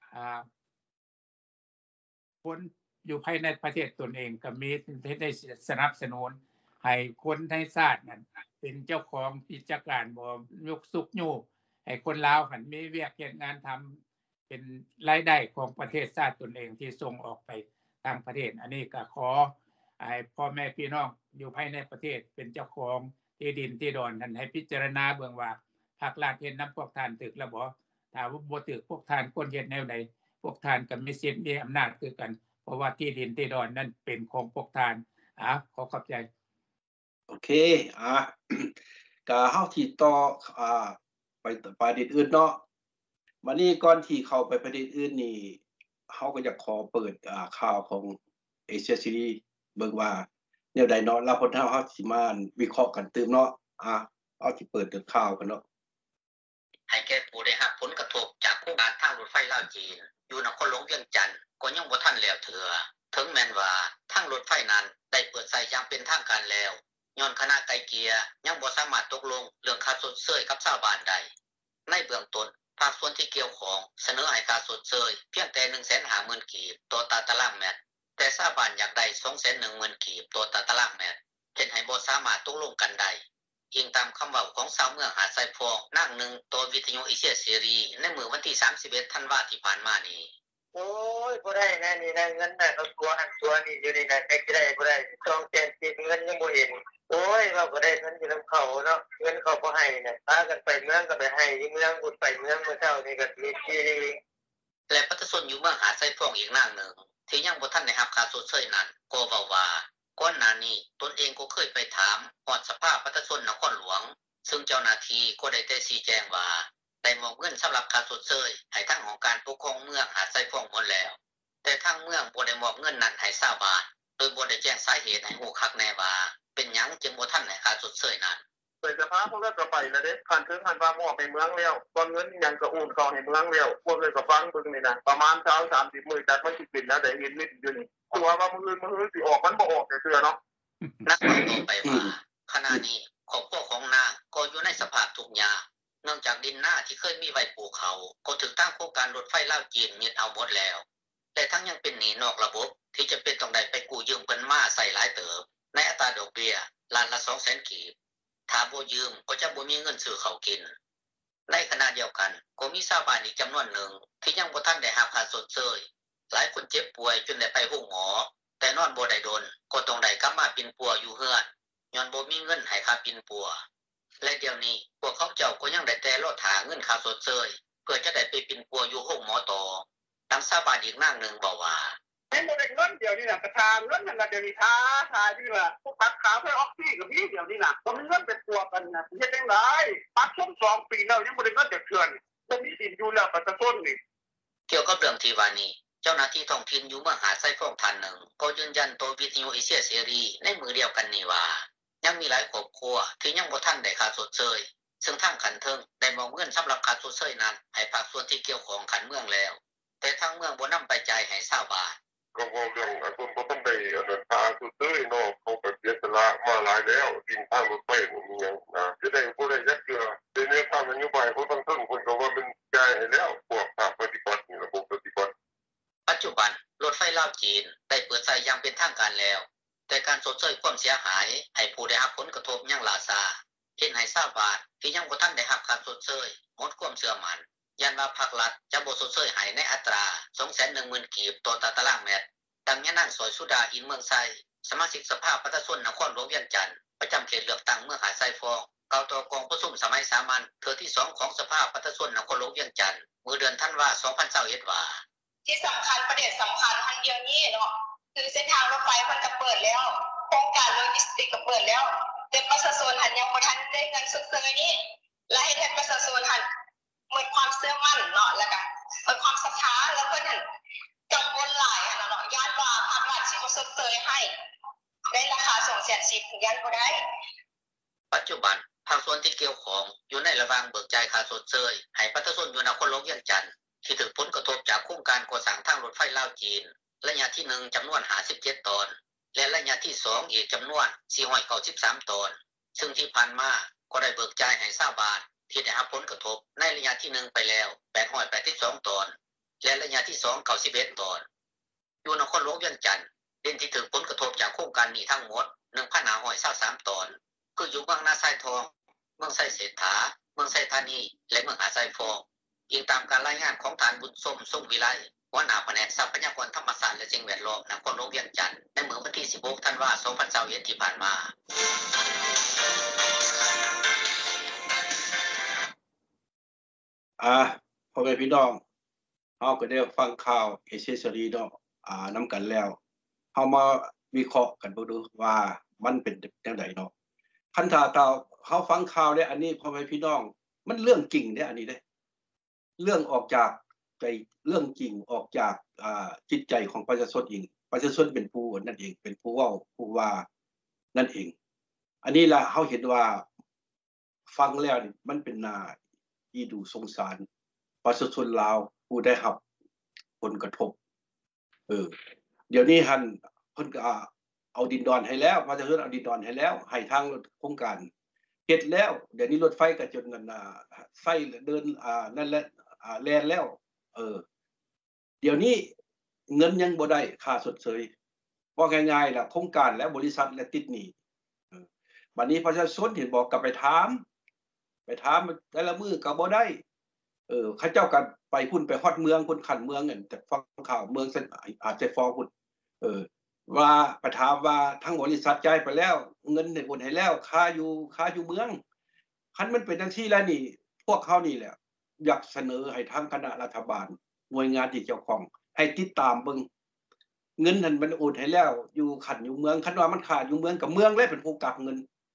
คนอยู่ภายในประเทศตนเองก็มีได้สนับสนุนให้คนในชาตินั้นเป็นเจ้าของกิจการบ่ยกสุกยูให้คนลาวหั่นมีเวียกเฮ็ดงานทำเป็นรายได้ของประเทศชาติตนเองที่ส่งออกไปต่างประเทศอันนี้ก็ขอให้พ่อแม่พี่น้องอยู่ภายในประเทศเป็นเจ้าของที่ดินที่ดอนท่านให้พิจารณาเบิ่งว่าภาครัฐเฮ็ดนำพวกท่านถูกแล้วบ่ถ้าบ่ถูกพวกท่านควรเฮ็ดแนวใดพวกท่านก็มีสิทธิ์มีอำนาจคือกันเพราะว่าที่ดินที่ดอนนั้นเป็นของพวกท่านขอขอบใจโอเคก็เฮาสิต่อไปประเด็นอื่นเนาะวันนี้ก่อนที่เข้าไปประเด็นอื่นนี่เฮาก็อยากขอเปิดข่าวของเอเชียซีรีส์เบิ่งว่าแนวใดเนาะแล้วพวกเฮาสิมาวิเคราะห์กันตื่มเนาะเอาสิเปิดข่าวกันเนาะให้แก่ผู้ได้รับผลกระทบจากโครงการทางรถไฟลาวจีนอยู่นครหลวงเวียงจันทน์ก็ยังบ่ทันแล้วเถื่อถึงแม้นว่าทางรถไฟนั้นได้เปิดใช้อย่างเป็นทางการแล้วย้อนคณะไกลเกลี่ยยังบ่สามารถตกลงเรื่องค่าชดเชยกับชาวบ้านได้ในเบื้องต้นภาคส่วนที่เกี่ยวข้องเสนอให้ค่าชดเชยเพียงแต่ 150,000 กีบต่อตารางเมตรแต่ชาวบ้านอยากได้ 210,000 กีบต่อตารางเมตรเฮ็ดให้บ่สามารถตกลงกันได้อิงตามคำเว้าของชาวเมืองหาดทรายพองนางหนึ่งตัววิทยุเอเชียเสรีในมื้อวันที่31ธันวาคมที่ผ่านมานี้โอ้ยบ่ได้แน่นี่นะเงินน่ะเอาตัวหันตัวนี่อยู่นี่นะใครสิได้บ่ได้2แสนสิเงินยังบ่เห็นโอ้ยว่าบ่ได้เงินอยู่นำเขาเนาะเงินเขาบ่ให้น่ะพากันไปเมืองก็ไปให้ที่เมืองบุดไปเมืองเมื่อเช้านี่ก็มีที่และประชาชนอยู่เมืองหาดทรายพองอีกนางหนึ่งที่ยังบ่ทันได้รับค่าชดเชยนั้นก็เว้าว่าก่อนหน้านี้ตนเองก็เคยไปถามฮอดสภาประชาชนนครหลวงซึ่งเจ้าหน้าที่ก็ได้แต่ชี้แจงว่าได้มอบเงินสำหรับค่าชดเชยให้ทางองค์การปกครองเมืองหาดทรายพองหมดแล้วแต่ทางเมืองบ่ได้มอบเงินนั้นให้ชาวบ้านโดยบ่ได้แจ้งสาเหตุให้ฮู้คักแน่ว่าเป็นหยังจึงบ่ทันได้ค่าชดเชยนั้นเปิดสภาพวกนั้นก็ไปแล้วเด้คันถึงคันว่ามอบให้เมืองแล้วบ่เงินหยังก็โอนเข้าให้เมืองแล้วพวกเลยก็ฟังเบิ่งนี่นะประมาณ20-30 มื้อจัดมันสิเป็นแล้วได้เห็นนิดอยู่นี่ตัวว่ามื้อสิออกมันบ่ออกจักเทื่อเนาะนักต่อไปว่าขณะนี้ครอบครัวของนางก็อยู่ในสภาพทุกข์ยากเนื่องจากดินนาที่เคยมีไว้ปลูกเขาก็ถูกทางโครงการรถไฟลาวจีนยึดเอาหมดแล้วแต่ทั้งยังเป็นหนี้นอกระบบที่จะเป็นต้องได้ไปกู้ยืมเพิ่นมาใช้หลายเติบในอัตราดอกเบี้ยล้านละ 200,000 กีบถ้าบ่ยืมก็จะบ่มีเงินซื้อข้าวกินในขณะเดียวกันก็มีชาวบ้านอีกจำนวนหนึ่งที่ยังบ่ทันได้รับค่าชดเชยหลายคนเจ็บป่วยจนได้ไปโรงหมอแต่นอนบ่ได้ดนก็ต้องได้กลับมาปิ่นปัวอยู่เฮือนย้อนบ่มีเงินให้ค่าปิ่นปัวและเดี๋ยวนี้พวกเขาเจ้าก็ยังได้แต่รอหาเงินค่าชดเชยเพื่อจะได้ไปปิ่นปัวอยู่โรงหมอต่อดังชาวบ้านอีกนางนึงบอกว่าแม่นบ่ได้เงินเดี๋ยวนี้น่ะประธานเงินนั่นล่ะเดี๋ยวนี้ท้าที่ว่าพวกพักขาเพื่อออกที่ก็มีเดี๋ยวนี้น่ะบ่มีเงินไปปัวกันน่ะเฮ็ดจังได๋ปักช่วง2 ปีแล้วยังบ่ได้เงินจักเทื่อนี่บ่มีดินอยู่แล้วประชาชนนี่เกี่ยวกับเรื่องที่ว่านี้เจ้าหน้าที่ท้องถิ่นอยู่เมืองหาดทรายทองท่านหนึ่งก็ยืนยันต่อวิทยุเอเชียเสรีในมือเดียวกันนี้ว่ายังมีหลายครอบครัวที่ยังบ่ทันได้ค่าชดเชยซึ่งทางขันเทิงได้มอบเงินสำหรับค่าชดเชยนั้นให้ภาคส่วนที่เกี่ยวข้องขันเมืองแล้วแต่ทางเมืองบ่นำไปจ่ายให้ชาวบ้านก็เว้าเรื่องคนบ่ทันได้ค่าชดเชยเนาะเขาก็เสียสละมาหลายแล้วสิ่งทางรถไฟนี่มีหยังนะสิได้บ่ได้จักเทื่อแต่ในทางนโยบายของทางเทิงเพิ่นก็ว่ามันจ่ายให้แล้วพวกภาคปฏิบัตินี่ระบบปฏิบัติปัจจุบันรถไฟลาวจีนได้เปิดใช้อย่างเป็นทางการแล้วแต่การชดเชยความเสียหายให้ผู้ได้รับผลกระทบยังล่าช้าเฮ็ดให้ชาวบ้านที่ยังบ่ทันได้รับการชดเชยหมดความเชื่อมั่นยันว่าภาครัฐจะบ่ชดเชยให้ในอัตรา 210,000 กีบต่อตารางเมตรดังนี้นางสอยสุดาอินเมืองไซสมาชิกสภาประชาชนนครหลวงเวียงจันทน์ประจำเขตเลือกตั้งเมืองหาดทรายฟองกล่าวต่อกองประชุมสมัยสามัญเทื่อที่2ของสภาประชาชนนครหลวงเวียงจันทน์เมื่อเดือนธันวาคม 2021ว่าที่สำคัญประเด็นสำคัญทันเดียวนี้เนาะคือเส้นทางรถไฟมันจะเปิดแล้วโครงการโลจิสติกก็เปิดแล้วแต่ประชาชนหันยังบ่ทันได้เงินชดเชยนี้และให้ประชาชนหันหมดความเชื่อมั่นเนาะแล้วก็หมดความศรัทธาแล้วเพิ่นหันกังวลหลายเนาะญาติว่าภาครัฐสิบ่ชดเชยให้ได้ราคา210,000ยันบ่ได้ปัจจุบันภาคส่วนที่เกี่ยวข้องอยู่ในระหว่างเบิกจ่ายค่าชดเชยให้ประชาชนอยู่นครหลวงเวียงจันทน์ที่ถูกผลกระทบจากโครงการก่อสร้างทางรถไฟลาวจีนระยะที่1จำนวน57ตอนและระยะที่2อีกจำนวน493ตอนซึ่งที่ผ่านมาก็ได้เบิกจ่ายให้ชาวบ้านที่ได้รับผลกระทบในระยะที่1ไปแล้ว882ตอนและระยะที่2 91ตอนอยู่นครหลวงเวียงจันทน์เด่นที่ถูกผลกระทบจากโครงการนี้ทั้งหมด 1,523 ตอนคืออยู่เมืองนาไซทองเมืองไซเศรษฐาเมืองไซธานีและเมืองหาดทรายฟองอิงตามการรายงานของฐานบุญส้มทรงวิไลหัวหน้าแผนกทรัพยากรธรรมศาสตร์และสิ่งแวดล้อมนครหลวงเวียงจันทน์ในเมื่อวันที่16ธันวาคม2021ที่ผ่านมาพ่อแม่พี่น้องเฮาก็ได้ฟังข่าวเอเชียเสรีเนาะนำกันแล้วเฮามาวิเคราะห์กันดูว่ามันเป็นจังได๋เนาะคันถ้าเฮาฟังข่าวได้อันนี้พ่อแม่พี่น้องมันเรื่องจริงเด้อันนี้เด้เรื่องออกจากใจเรื่องจริงออกจากจิตใจของประชาชนเองประชาชนเป็นผู้นั่นเองเป็นผู้เว้าผู้ว่านั่นเองอันนี้ล่ะเฮาเห็นว่าฟังแล้วนี่มันเป็นน่าอีดูสงสารประชาชนลาวผู้ได้รับผลกระทบเดี๋ยวนี้หั่นเพิ่นก็เอาดินดอนให้แล้วประชาชนเอาดินดอนให้แล้วให้ทางโครงการเฮ็ดแล้วเดี๋ยวนี้รถไฟก็จนนั่นไฟเดินนั่นแหละแล่นแล้วเดี๋ยวนี้เงินยังบ่ได้ค่าชดเชยว่าง่ายๆล่ะโครงการและบริษัทและติดหนี้บัดนี้ประชาชนเห็นบอกกลับไปถามแต่ละมื้อก็บ่ได้เขาเจ้ากันไปพุ่นไปฮอดเมืองพุ่นคันเมืองนั่นแต่ฟังข่าวเมืองอาจจะฟ้องพุ่นว่าไปถามว่าทั้งบริษัทจ่ายไปแล้วเงินได้โอนให้แล้วค่าอยู่เมืองคันมันเป็นจังซี่แล้วนี่พวกเขานี่แหละอยากเสนอให้ทางคณะรัฐบาลหน่วยงานที่เกี่ยวข้องให้ติดตามเบิ่งเงินนั้นมันโอนให้แล้วอยู่คันอยู่เมืองคันว่ามันขาดอยู่เมืองกับเมืองแลเป็นผู้กักเงิน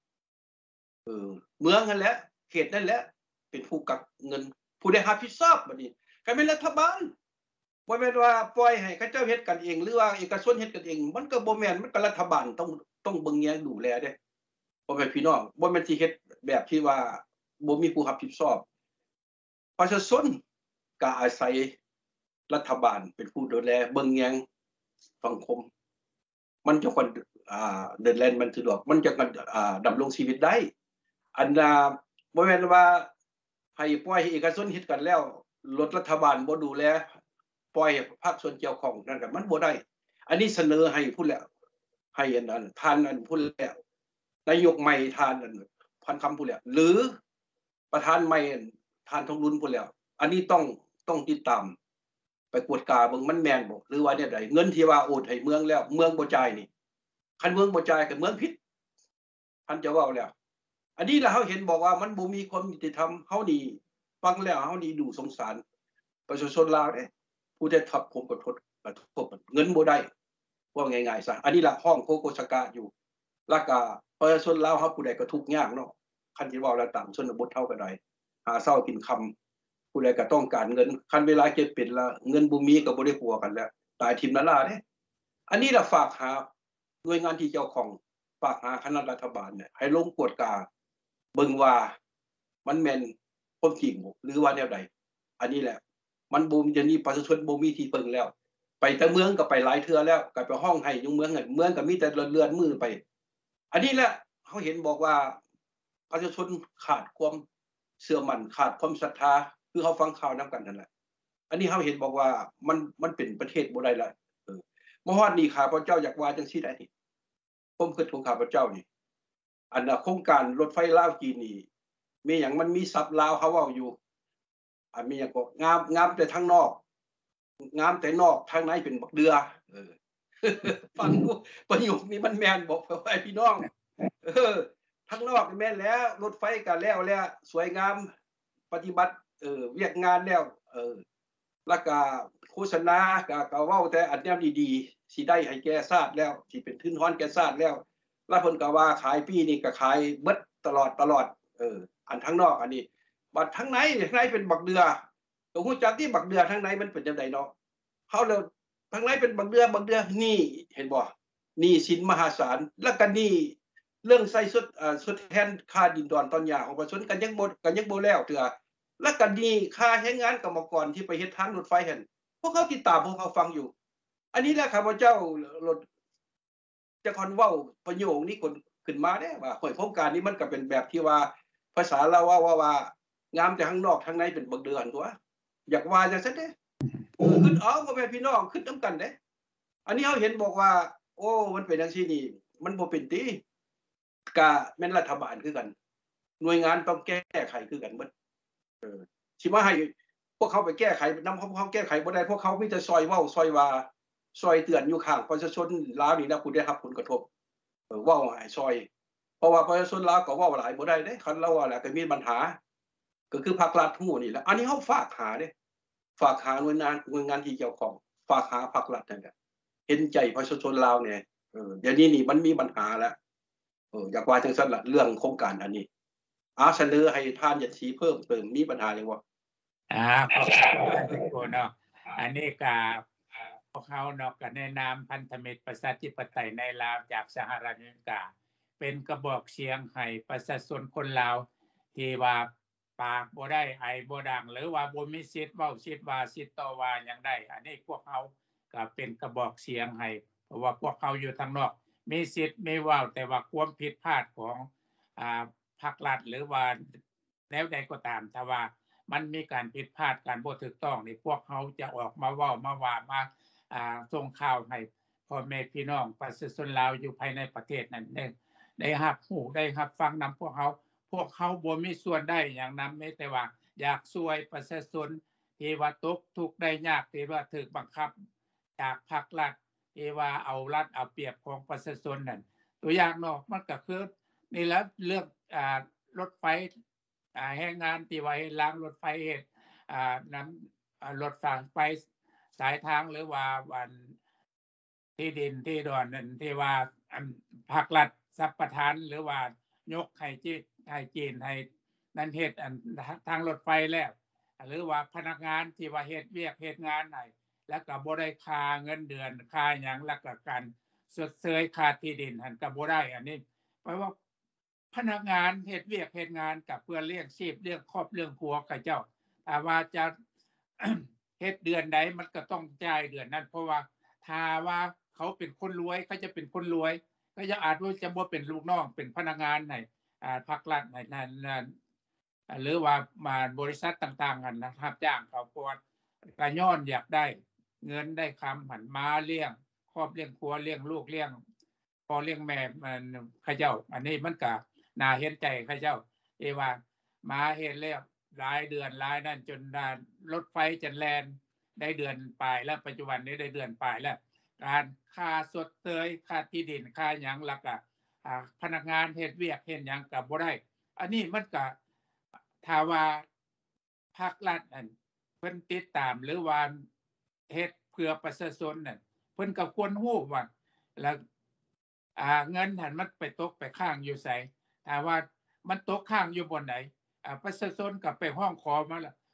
เมืองนั่นแหละเขตนั่นแหละเป็นผู้กักเงินผู้ได้รับผิดชอบบัดนี้ก็เป็นรัฐบาลบ่แม่นว่าปล่อยให้เขาเจ้าเฮ็ดกันเองหรือว่าเอกชนเฮ็ดกันเองมันก็บ่แม่นมันก็รัฐบาลต้องเบิ่งแยงดูแลเด้บ่แม่นพี่น้องบ่แม่นสิเฮ็ดแบบที่ว่าบ่มีผู้รับผิดชอบประชาชนก็อาศัยรัฐบาลเป็นผู้ดูแลเบิ่งแยงสังคมมันจะคนเดินแล่นมันสะดวกมันจะดำรงชีวิตได้อันบ่แม่นว่าให้ปล่อยให้เอกชนเฮ็ดกันแล้วรัฐบาลบ่ดูแลปล่อยภาคส่วนเกี่ยวข้องนั่นก็มันบ่ได้อันนี้เสนอให้ผู้แล้วให้อันนั้นท่านอันผู้แล้วนายกใหม่ท่านอันพันคำผู้แล้วหรือประธานใหม่ท่านทองรุนผู้แล้วอันนี้ต้องติดตามไปกวดกาเบิ่งมันแม่นบ่หรือว่าเนี่ยใดเงินที่ว่าโอนให้เมืองแล้วเมืองบ่จ่ายนี่คันเมืองบ่จ่ายก็เมืองผิดท่านจะเว้าแล้วอันนี้ล่ะเฮาเห็นบอกว่ามันบ่มีความยุติธรรมเฮานี่ฟังแล้วเฮานี่ดูสงสารประชาชนลาวเด้ผู้ได้รับผลกระทบเงินบ่ได้ว่าง่ายๆซะอันนี้ล่ะห้องโกโกสกาอยู่แล้วก็ประชาชนลาวเฮาผู้ใดก็ทุกข์ยากเนาะคันสิเว้าแล้วตามชนบทเฮาก็ได้หาเช้ากินค่ำผู้ใดก็ต้องการเงินคันเวลาเก็บเป็นละเงินบ่มีก็บ่ได้ปัวกันแล้วตายทิ่มนาลาเด้อันนี้ล่ะฝากหาหน่วยงานที่เกี่ยวข้องฝากหาคณะรัฐบาลเนี่ยให้ลงกวดกาเบิ่งว่ามันแม่นความจริงบ่หรือว่าแนวใดอันนี้แหละมันบ่จะมีประชาชนบ่มีที่เพิ่งแล้วไปแต่เมืองก็ไปหลายเทื่อแล้วก็ไปห้องให้อยู่เมืองนั่นเมืองก็มีแต่เลื่อนมือไปอันนี้แหละเฮาเห็นบอกว่าประชาชนขาดความเชื่อมั่นขาดความศรัทธาคือเฮาฟังข่าวนํกันนั่นแหละอันนี้เฮาเห็นบอกว่ามันเป็นประเทศบ่ได้ละบ่ฮอดนี่ข้าพเจ้าอยากว่าจังซี่ได้นี่ผมคิดของข้าพเจ้านี่อันน่ะโครงการรถไฟลาวจีนนี่มีหยังมันมีศัพท์ลาวเขาเว้าอยู่มีหยังก็งามแต่ทางนอกงามแต่นอกทางในเป็นบักเดือฟังดูประโยคนี้มันแม่นบ่ไอ้พี่น้องทางนอกแม่นแล้วรถไฟก็แล้วสวยงามปฏิบัติเวียกงานแล้วแล้วก็โฆษณาก็เว้าแต่อันแนวดีๆสิได้ให้แก่ชาติแล้วสิเป็นทุนฮ้อนแก่ชาติแล้วแล้วเพิ่นก็ว่าขายปีนี้ก็ขายเบิดตลอดอันทางนอกอันนี้บัดทางในเป็นบักเดือก็ฮู้จักที่บักเดือทางในมันเป็นจังได๋เนาะเฮาแล้วทางในเป็นบักเดือนี่เห็นบ่นี่สินมหาศาลแล้วก็นี่เรื่องใส่สุดแทนค่าดินดอนตอนหญ้าของประชาชนกันยังบ่แล้วเถื่อแล้วก็นี่ค่าแรงงานกรรมกรที่ไปเฮ็ดทางรถไฟหั่นพวกเขาติดตามพวกเขาฟังอยู่อันนี้แหละข้าพเจ้ารถจะคอนเว้าประโยคนี้ขึ้นมาเด้ว่าโครงการนี้มันก็เป็นแบบที่ว่าภาษาลาวว่างามแต่ข้างนอกข้างในเป็นบักเดือนตัวอยากว่าจังซั่นเด้ขึ้นเอาบ่แม่พี่น้องขึ้นนํกันเด้อันนี้เฮาเห็นบอกว่าโอ้มันเป็นจังซี่นี่มันบ่เป็นติก็แม่นรัฐบาลคือกันหน่วยงานต้องแก้ไขคือกันเบิดสิมาให้พวกเขาไปแก้ไขนำพวกเขาแก้ไขบ่ได้พวกเขามีแต่ซอยเว้าซอยว่าซอยเตือนอยู่ข้างประชาชนลาวนี่นะผู้ได้รับผลกระทบเว้าให้ซอยเพราะว่าประชาชนลาวก็เว้าหลายบ่ได้เด้คันเราว่าแล้วก็มีปัญหาก็คือภาครัฐฮู้นี่แหละอันนี้เฮาฝากหาเด้ฝากหาหน่วยงานที่เกี่ยวข้องฝากหาภาครัฐนั่นแหละเห็นใจประชาชนลาวเนี่ยเดี๋ยวนี้นี่มันมีปัญหาแล้วอยากว่าจังซั่นล่ะเรื่องโครงการอันนี้เสนอให้ท่านยัดสีเพิ่มเติมมีปัญหาหยังบ่ขอบคุณเนาะอันนี้ก็พวกเขาเนาะก็ในนามพันธมิตรประชาธิปไตยในลาวจากสหรัฐอเมริกาเป็นกระบอกเสียงให้ประชาชนคนลาวที่ว่าปากบ่ได้ไอบ่ดังหรือว่าบ่มีสิทธิ์เว้าสิทธิ์ว่าสิทธิ์ต่อว่าหยังได้อันนี้พวกเขาก็เป็นกระบอกเสียงให้เพราะว่าพวกเขาอยู่ทางนอกมีสิทธิ์ไม่เว้าแต่ว่าความผิดพลาดของภาครัฐหรือว่าแล้วใดก็ตามถ้าว่ามันมีการผิดพลาดการบ่ถูกต้องนี่พวกเขาจะออกมาเว้ามาว่ามาส่งข่าวให้พ่อแม่พี่น้องประชาชนลาวอยู่ภายในประเทศนั้นได้รับรู้ได้รับฟังนำพวกเขาบ่มีส่วนได้หยังนำแม้แต่ว่าอยากช่วยประชาชนที่ว่าตกทุกข์ได้ยากที่ว่าถูกบังคับจากภาครัฐที่ว่าเอารัฐเอาเปรียบของประชาชนนั่นตัวอย่างเนาะมันก็คือนี่แหละเรื่องรถไฟแรงงานที่ว่าให้ล้างรถไฟเฮ็ดนำรถไฟสายทางหรือว่าวันที่ดินที่ดอนนั่นที่ว่าภาครัฐสัปทานหรือว่ายกให้จีนให้นั่นเฮ็ดทางรถไฟแล้วหรือว่าพนักงานที่ว่าเฮ็ดเวียกเฮ็ดงานให้แล้วก็บ่ได้ค่าเงินเดือนค่าหยังแล้วก็การชดเชยค่าที่ดินหั่นก็บ่ได้อันนี้เพราะว่าพนักงานเฮ็ดเวียกเฮ็ดงานกับเพื่อเลี้ยงชีพเลี้ยงครอบเลี้ยงครัวกับเจ้าถ้าว่าจะ เฮ็ดเดือนใดมันก็ต้องจ่ายเดือนนั้นเพราะว่าถ้าว่าเขาเป็นคนรวยเขาจะเป็นคนรวยก็จะอาจว่าจะบ่เป็นลูกน้องเป็นพนักงานในภาครัฐในนั้นหรือว่ามาบริษัทต่างๆกันนะครับจ้างเขาเพราะว่าก็ย้อนอยากได้เงินได้คำหันมาเลี้ยงครอบเลี้ยงครัวเลี้ยงลูกเลี้ยงพ่อเลี้ยงแม่มันเขาเจ้าอันนี้มันก็น่าเห็นใจเขาเจ้าว่ามาเฮ็ดแล้วหลายเดือนหลายนั่นจนรถไฟจะแล่นได้เดือนปลายแล้วปัจจุบันนี้ได้เดือนปลายแล้วการค่าสดเตยค่าที่ดินค่าหยังแล้วก็พนักงานเฮ็ดเวียกเฮ็ดหยังก็บ่ได้อันนี้มันก็ถ้าว่าภาครัฐนั่นเพิ่นติดตามหรือว่าเฮ็ดเพื่อประชาชนนั่นเพิ่นก็ควรรู้ว่าแล้วเงินหันมันไปตกไปค้างอยู่ไสถ้าว่ามันตกค้างอยู่บนไหนประชาชนก็ไปห้องขอมาแล้ว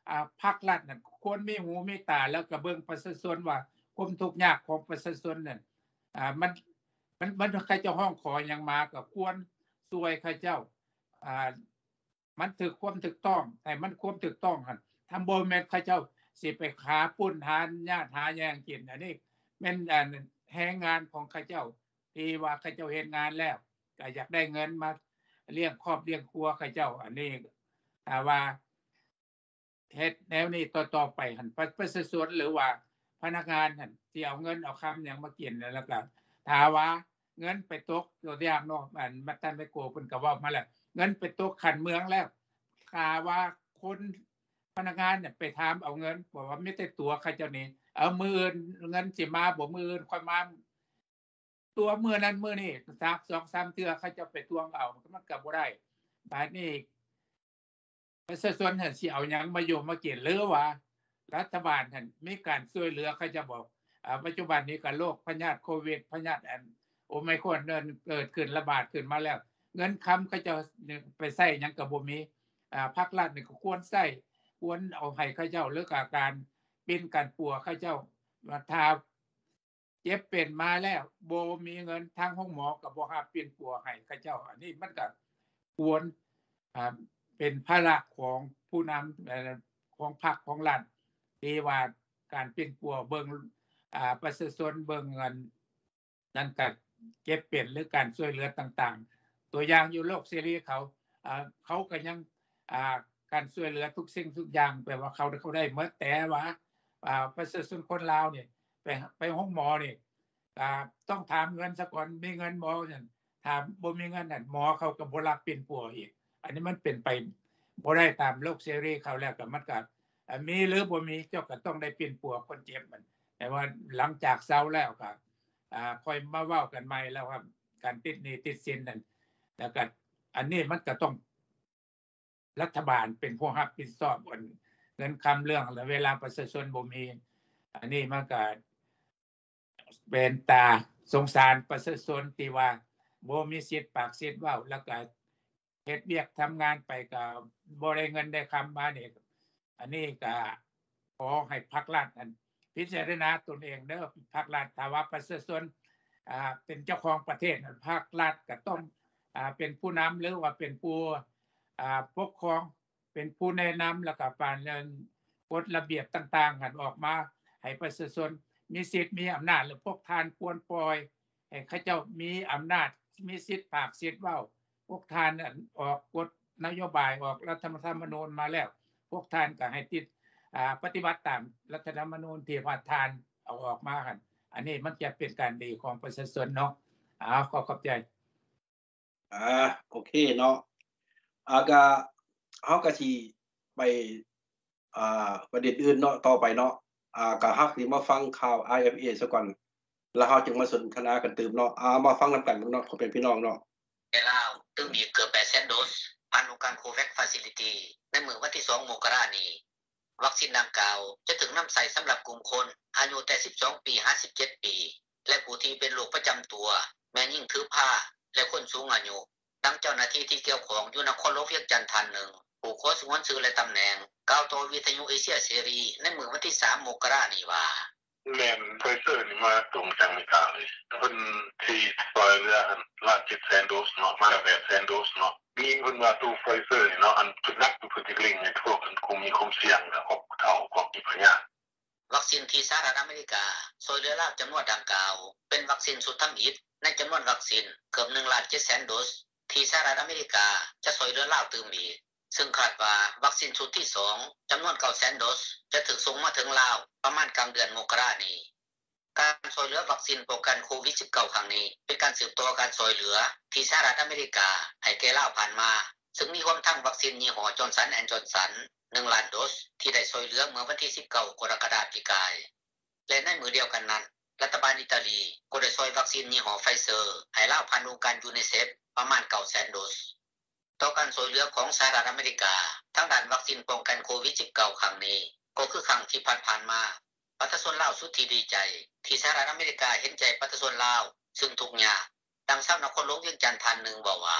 ภาครัฐนั่นควรมีหูมีตาแล้วก็เบิ่งประชาชนว่าความทุกข์ยากของประชาชนนั่นมันใครจะห้องขอหยังมาก็ควรช่วยเขาเจ้ามันความถูกต้องแต่มันความถูกต้องหั่นทำบ่แม่นเขาเจ้าสิไปหาปุ้นหาญาติหาแย่งกินอันนี้แม่นแรงงานของเขาเจ้าที่ว่าเขาเจ้าเฮ็ดงานแล้วก็อยากได้เงินมาเลี้ยงครอบเลี้ยงครัวเขาเจ้าอันนี้ว่าเฮ็ดแนวนี้ต่อไปหั่นประชาชนหรือว่าพนักงานหั่นที่เอาเงินเอาคำหยังมากินแล้วก็ถ้าว่าเงินไปตกตัวอย่างเนาะมันท่านไปโกเพิ่นก็เว้ามาแล้วเงินไปตกขันเมืองแล้วถ้าว่าคนพนักงานเนี่ยไปถามเอาเงินบอกว่าไม่ได้ตัวเขาเจ้านี่เอามื้ออื่นเงินสิมาบ่มื้ออื่นค่อยมาตัวมื้อนั้นมื้อนี้สัก 2-3 เทื่อเขาจะไปทวงเอามันก็บ่ได้บัดนี้ประชาชนหั่นสิเอาหยังมาอยู่มากินหรือว่ารัฐบาลหั่นมีการช่วยเหลือเขาจะบอกปัจจุบันนี้ก็โรคพยาธิโควิดพยาธิโอไมครอนเกิดขึ้นระบาดขึ้นมาแล้วเงินค้ำเขาจะไปใช้หยังก็บ่มีภาครัฐนี่ก็ควรใช้ควรเอาให้เขาเจ้าหรือการเป็นการปัวเขาเจ้าถ้าเจ็บเป็นมาแล้วบ่มีเงินทางห้องหมอก็บ่รับเป็นปัวให้เขาเจ้าอันนี้มันก็ควรเป็นภาระของผู้นำของพรรคของรัฐที่ว่าการเป็นปัวเบิ่งประชาชนเบิ่งเงินนั่นก็เก็บเป็นหรือการช่วยเหลือต่างๆตัวอย่างอยู่โลกเสรีเขาก็ยังการช่วยเหลือทุกสิ่งทุกอย่างแปลว่าเขาได้หมดแต่ว่าประชาชนคนลาวนี่ไปห้องหมอนี่ต้องถามเงินซะก่อนมีเงินหมอนั่นถ้าบ่มีเงินนั่นหมอเขาก็บ่รับเป็นปัวอีกอันนี้มันเป็นไปบ่ได้ตามโลกเสรีเขาแล้วก็มันก็มีหรือบ่มีเจ้าก็ต้องได้เป็นปัวคนเจ็บมันแต่ว่าหลังจากเซาแล้วก็ค่อยมาเว้ากันใหม่แล้วครับการติดหนี้ติดสินนั่นแล้วก็อันนี้มันก็ต้องรัฐบาลเป็นผู้รับผิดชอบเงินคำเรื่องเวลาประชาชนบ่มีอันนี้มันก็เป็นตาสงสารประชาชนที่ว่าบ่มีสิทธิ์ปากสิทธิ์เว้าแล้วก็เฮ็ดเวียกทำงานไปก็บ่ได้เงินได้คำมานี่อันนี้ก็ขอให้ภาครัฐพิจารณาตนเองเด้อภาครัฐถ้าว่าประชาชนเป็นเจ้าของประเทศภาครัฐก็ต้องเป็นผู้นำหรือว่าเป็นผู้ปกครองเป็นผู้แนะนำแล้วก็ปานกฎระเบียบต่างๆกันออกมาให้ประชาชนมีสิทธิ์มีอำนาจหรือพวกทานควรปล่อยให้เขาเจ้ามีอำนาจมีสิทธิ์ปากสิทธิ์เว้าพวกทานออกกฎนโยบายออกรัฐธรรมนูญมาแล้วพวกทานก็ให้ติดปฏิบัติตามรัฐธรรมนูญที่ว่าทานเอาออกมากันอันนี้มันจะเป็นการดีของประชาชนเนาะขอบใจโอเคเนาะก็เฮาก็สิไปประเด็นอื่นเนาะต่อไปเนาะก็ฮักสิมาฟังข่าว IFA ซะก่อนแล้วเฮาจึงมาสนทนากันตื่มเนาะมาฟังนํกันเนาะเป็นพี่น้องเนาะลาวตึงมีเกือบ 800,000 โดสผ่านองค์การโควัคฟาซิลิตี้ในมื้อวันที่2มกราคมนี้วัคซีนดังกล่าวจะถึงนําใช้สําหรับกลุ่มคนอายุแต่12ปี57ปีและผู้ที่เป็นโรคประจําตัวแม่นยิ่งถือผ้าและคนสูงอายุดังเจ้าหน้าที่ที่เกี่ยวข้องอยู่นครหลวงเวียงจันทน์ท่านหนึ่งผู้ขอสงวนชื่อและตำแหน่งกล่าวต่อวิทยุเอเชียเสรีในมื้อวันที่3มกราคมนี้ว่าแม่นไฟเซอร์นี่มาตรงจังไม่กล้าเลยเพิ่นที่ซอยเรือละ700,000 โดสเนาะมาแล้ว800,000 โดสเนาะมีเพิ่นว่าตู้ไฟเซอร์นี่เนาะอันสุดนักเพิ่นสิลิงในพวกมันคงมีความเสี่ยงแล้วก็เฒ่าพวกมีพยาธิวัคซีนที่สหรัฐอเมริกาซอยเรือลาวจํานวนดังกล่าวเป็นวัคซีนสุดทําอิฐในจํานวนวัคซีนเกือบ 1,700,000 โดสที่สหรัฐอเมริกาจะซอยเรือลาวตื่มอีกซึ่งคาดว่าวัคซีนชุดที่2จํานวน 900,000 โดสจะถูกส่งมาถึงลาวประมาณกลางเดือนมกราคมนี้การซอยเหลือวัคซีนป้องกันโควิด -19 ครั้งนี้เป็นการสืบต่อการซอยเหลือที่สหรัฐอเมริกาให้แก่ลาวผ่านมาซึ่งมีความทั้งวัคซีนยี่ห้อจอห์นสันแอนด์จอห์นสัน1ล้านโดสที่ได้ซอยเหลือเมื่อวันที่19กรกฎาคมปีกายและในมือเดียวกันนั้นรัฐบาลอิตาลีก็ได้ซอยวัคซีนยี่ห้อไฟเซอร์ให้ลาวผ่านองค์การยูนิเซฟประมาณ 900,000 โดสต่อการซอยเหลือของสหรัฐอเมริกาทั้งด้านวัคซีนป้องกันโควิด -19 ครั้งนี้ก็คือครั้งที่ผ่านมาประชาชนลาวสุดที่ดีใจที่สหรัฐอเมริกาเห็นใจประชาชนลาวซึ่งทุกข์ยากดังชาวนครหลวงเวียงจันทน์ท่านหนึ่งบอกว่า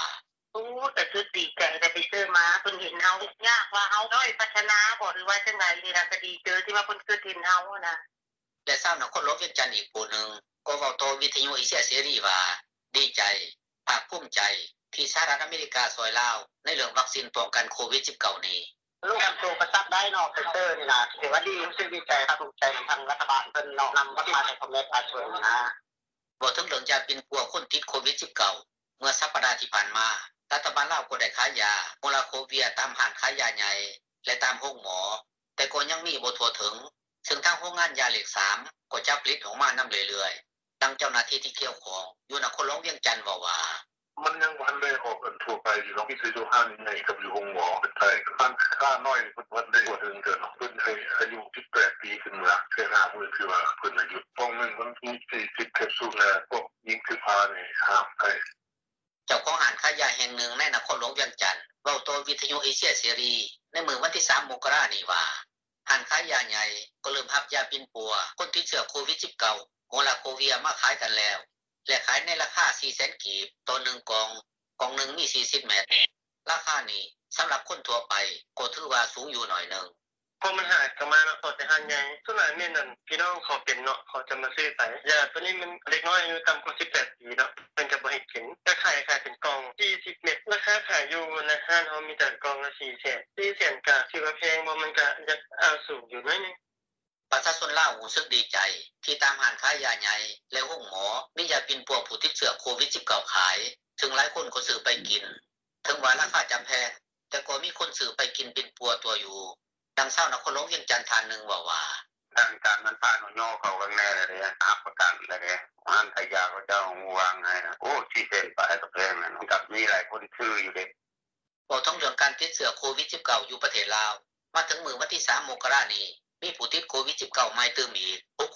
โอ้แต่คือดีใจได้ไปเจอมาเพิ่นเห็นเฮายากว่าเฮาด้อยพัฒนาบ่หรือว่าจังไดนี่ล่ะก็ดีเจอที่ว่าเพิ่นคือเห็นเฮานะและทราบนครหลวงเวียงจันทน์อีกผู้หนึ่งก็เว้าต่อวิทยุเอเชียเสรีว่าดีใจภาคภูมิใจที่สหรัฐอเมริกาช่วยลาวในเรื่องวัคซีนป้องกันโควิด -19 นี้ลูกนำโตประทับได้เนาะไฟเซอร์นี่ล่ะถือว่าดีรู้สึกดีใจครับภูมิใจทางรัฐบาลเพิ่นเนาะนำวัคซีนให้พ่อแม่ประชาชนนะบ่ถึงเรื่องยาปิ่นปัวคนติดโควิด -19 เมื่อสัปดาห์ที่ผ่านมารัฐบาลลาวก็ได้ขายยาโมลาโคเวียตามห้างขายยาใหญ่และตามโรงหมอแต่ก็ยังมีบ่ทั่วถึงซึ่งทางโรงงานยาเหล็ก3ก็จะผลิตออกมานำเรื่อยๆดังเจ้าหน้าที่ที่เกี่ยวข้องอยู่นครหลวงเวียงจันทน์ว่ามันยังวันได้ออกกันทั่วไปอยู่ลองที่ซื้อดูห้างใหญ่กับอยู่องค์หมอเป็นไทยค่าน้อยเพิ่นวันได้กว่าถึงเดือนเพิ่นให้อายุ18ปีขึ้นมาแค่5มื้อคือว่าเพิ่นอายุป้องนึงมันมี40แคปซูลแล้วพวกยิงคือพานี่ห้ามได้เจ้าของห้างขายยาแห่งหนึ่งในนครหลวงเวียงจันทน์เว้าต่อวิทยุเอเชียเสรีในมื้อวันที่3มกราคมนี้ว่าห้างขายยาใหญ่ก็เริ่มรับยาปิ่นปัวคนติดเชื้อโควิด -19 โมลาโคเวียมาขายกันแล้วและขายในราคา 400,000 กีบต่อ1กล่องหนึ่งมี40เม็ดราคานี้สำหรับคนทั่วไปก็ถือว่าสูงอยู่หน่อยนึงพอมันหายก็มาเนาะแต่ห้างใหญ่ส่วนหลายแม่นั่นพี่น้องเขาเป็นเนาะเขาจะมาซื้อไปยาตัวนี้มันเล็กน้อยอายุต่ำกว่า18ปีเนาะเพิ่นก็บ่ให้กินแต่ขายเป็นกล่อง40เม็ดราคาขายอยู่ในห้างเฮามีแต่กล่องละ400,000ก็ถือว่าแพงบ่มันก็ยังสูงอยู่หน่อยนึงประชาชนลาวรู้สึกดีใจที่ตามห้างขายยาใหญ่และโรงหมอมียาปิ่นปัวผู้ติดเชื้อโควิด -19 ขายซึ่งหลายคนก็ซื้อไปกินถึงว่าราคาจำแพงแต่ก็มีคนซื้อไปกินปิ่นปัวตัวอยู่ดังเศร้านครหลวงเวียงจันทน์ท่านนึงว่าทางการมันพาหนูย่อเขาข้างแน่เลยเนี่ยอับประกันเลยเนี่ยอันทยาก็เจ้าวางให้นะโอ้ที่เป็นไปกับแพงนะกับมีหลายคนชื่ออยู่เด็กบ่ต้องเรื่องการติดเชื้อโควิด -19 อยู่ประเทศลาวมาถึงมื้อวันที่3มกราคมนี้มีผู้ติดโควิด -19 ใหม่เติมอีก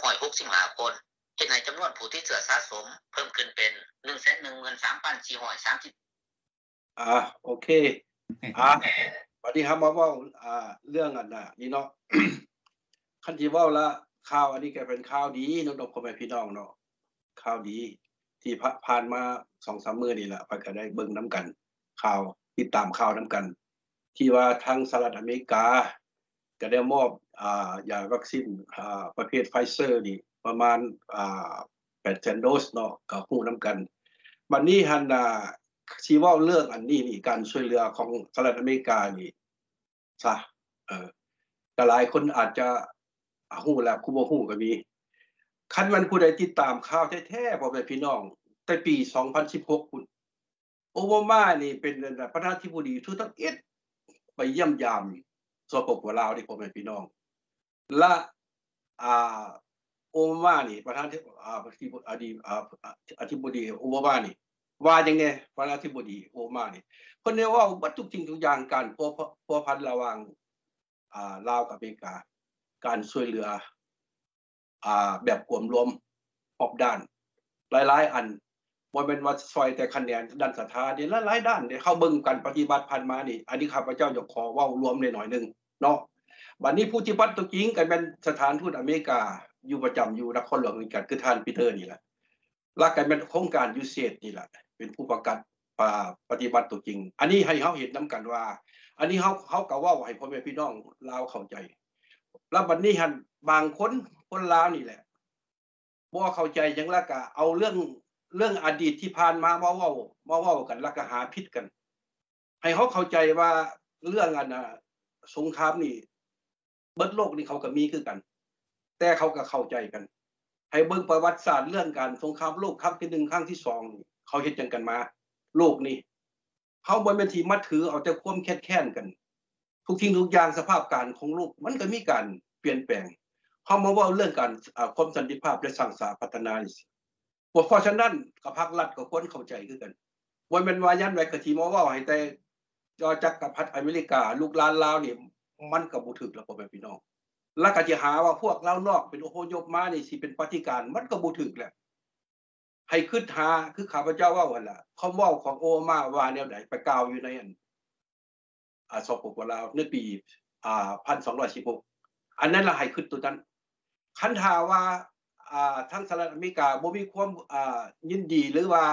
665คนเฮ็ดให้จำนวนผู้ติดเชื้อสะสมเพิ่มขึ้นเป็น 113,430 โอเควันนี้ครับมาเว้าเรื่องอันน่ะนี่เนาะ คันที่เว้าละข่าวอันนี้ก็เป็นข่าวดีเนาะพ่อแม่พี่น้องเนาะข่าวดีที่ผ่านมา 2-3 มื้อนี่แหละเพิ่นก็ได้เบิ่งนํากันข่าวติดตามข่าวนํากันที่ว่าทางสหรัฐอเมริกาก็ได้มอบยาวัคซีนประเภทไฟเซอร์นี่ประมาณ800,000 โดสเนาะก็ฮู้นํากันบัดนี้หั่นสิเว้าเรื่องอันนี้นี่การช่วยเหลือของสหรัฐอเมริกานี่ซะก็หลายคนอาจจะฮู้แล้วผู้บ่ฮู้ก็มีคันมันผู้ใดติดตามข่าวแท้ๆพ่อแม่พี่น้องแต่ปี2016พุ่นโอบามานี่เป็นประธานาธิบดีทุกทั้งไปเยี่ยมยามสปปลาวนี่พ่อแม่พี่น้องและโอบามานี่ประธานาธิบดีโอบามานี่ว่าจังได๋ประธานาธิบดีโอบามานี่เพิ่นได้เว้าบัดทุกสิ่งทุกอย่างการพัวพันระหว่างลาวกับอเมริกาการช่วยเหลือแบบรวมรวมรอบด้านหลายๆอันบ่แม่นว่าซอยแต่คะแนนด้านศรัทธานี่หลายๆด้านที่เฮาเบิ่งกันปฏิบัติผ่านมานี่อันนี้ข้าพเจ้าอยากขอเว้ารวมหน่อยนึงเนาะบัดนี้ผู้ที่ปฏิบัติตัวจริงก็แม่นสถานทูตอเมริกาอยู่ประจำอยู่นครหลวงนี่ก็คือท่านปีเตอร์นี่แหละแล้วก็แม่นโครงการ USAID นี่แหละเป็นผู้ประกาศปฏิบัติตัวจริงอันนี้ให้เฮาเห็นนํากันว่าอันนี้เฮาก็เว้าให้พ่อแม่พี่น้องลาวเข้าใจแล้วบัดนี้หั่นบางคนลาวนี่แหละบ่เข้าใจหยังแล้วก็เอาเรื่องอดีตที่ผ่านมามาเว้ากันแล้วก็หาผิดกันให้เฮาเข้าใจว่าเรื่องอันสงครามนี่เบิดโลกนี่เขาก็มีคือกันแต่เขาก็เข้าใจกันให้เบิ่งประวัติศาสตร์เรื่องการสงครามโลกครั้งที่1ครั้งที่2นี่เขาเฮ็ดจังกันมาโลกนี่เฮาบ่แม่นสิมาถือเอาแต่ความแค้นกันทุกสิ่งทุกอย่างสภาพการของโลกมันก็มีการเปลี่ยนแปลงเฮามาเว้าเรื่องการความสันติภาพและสร้างสรรค์พัฒนาเพราะฉะนั้นก็ภาครัฐก็ควรเข้าใจคือกันบ่แม่นว่ายันไว้ก็สิมาเว้าให้แต่จักรพรรดิอเมริกาลูกหลานลาวนี่มันก็บ่ถูกแล้วพ่อแม่พี่น้องแล้วก็สิหาว่าพวกลาวนอกเป็นอพยพมานี่สิเป็นปฏิการมันก็บ่ถูกแหละให้คิดหาคือข้าพเจ้าเว้าหั่นล่ะคำเว้าของโอบามาว่าแนวใดไปกล่าวอยู่ในสปปลาวในปี1216อันนั้นล่ะให้คิดตัวนั้นคันถ้าว่าทางสหรัฐอเมริกาบ่มีความยินดีหรือว่า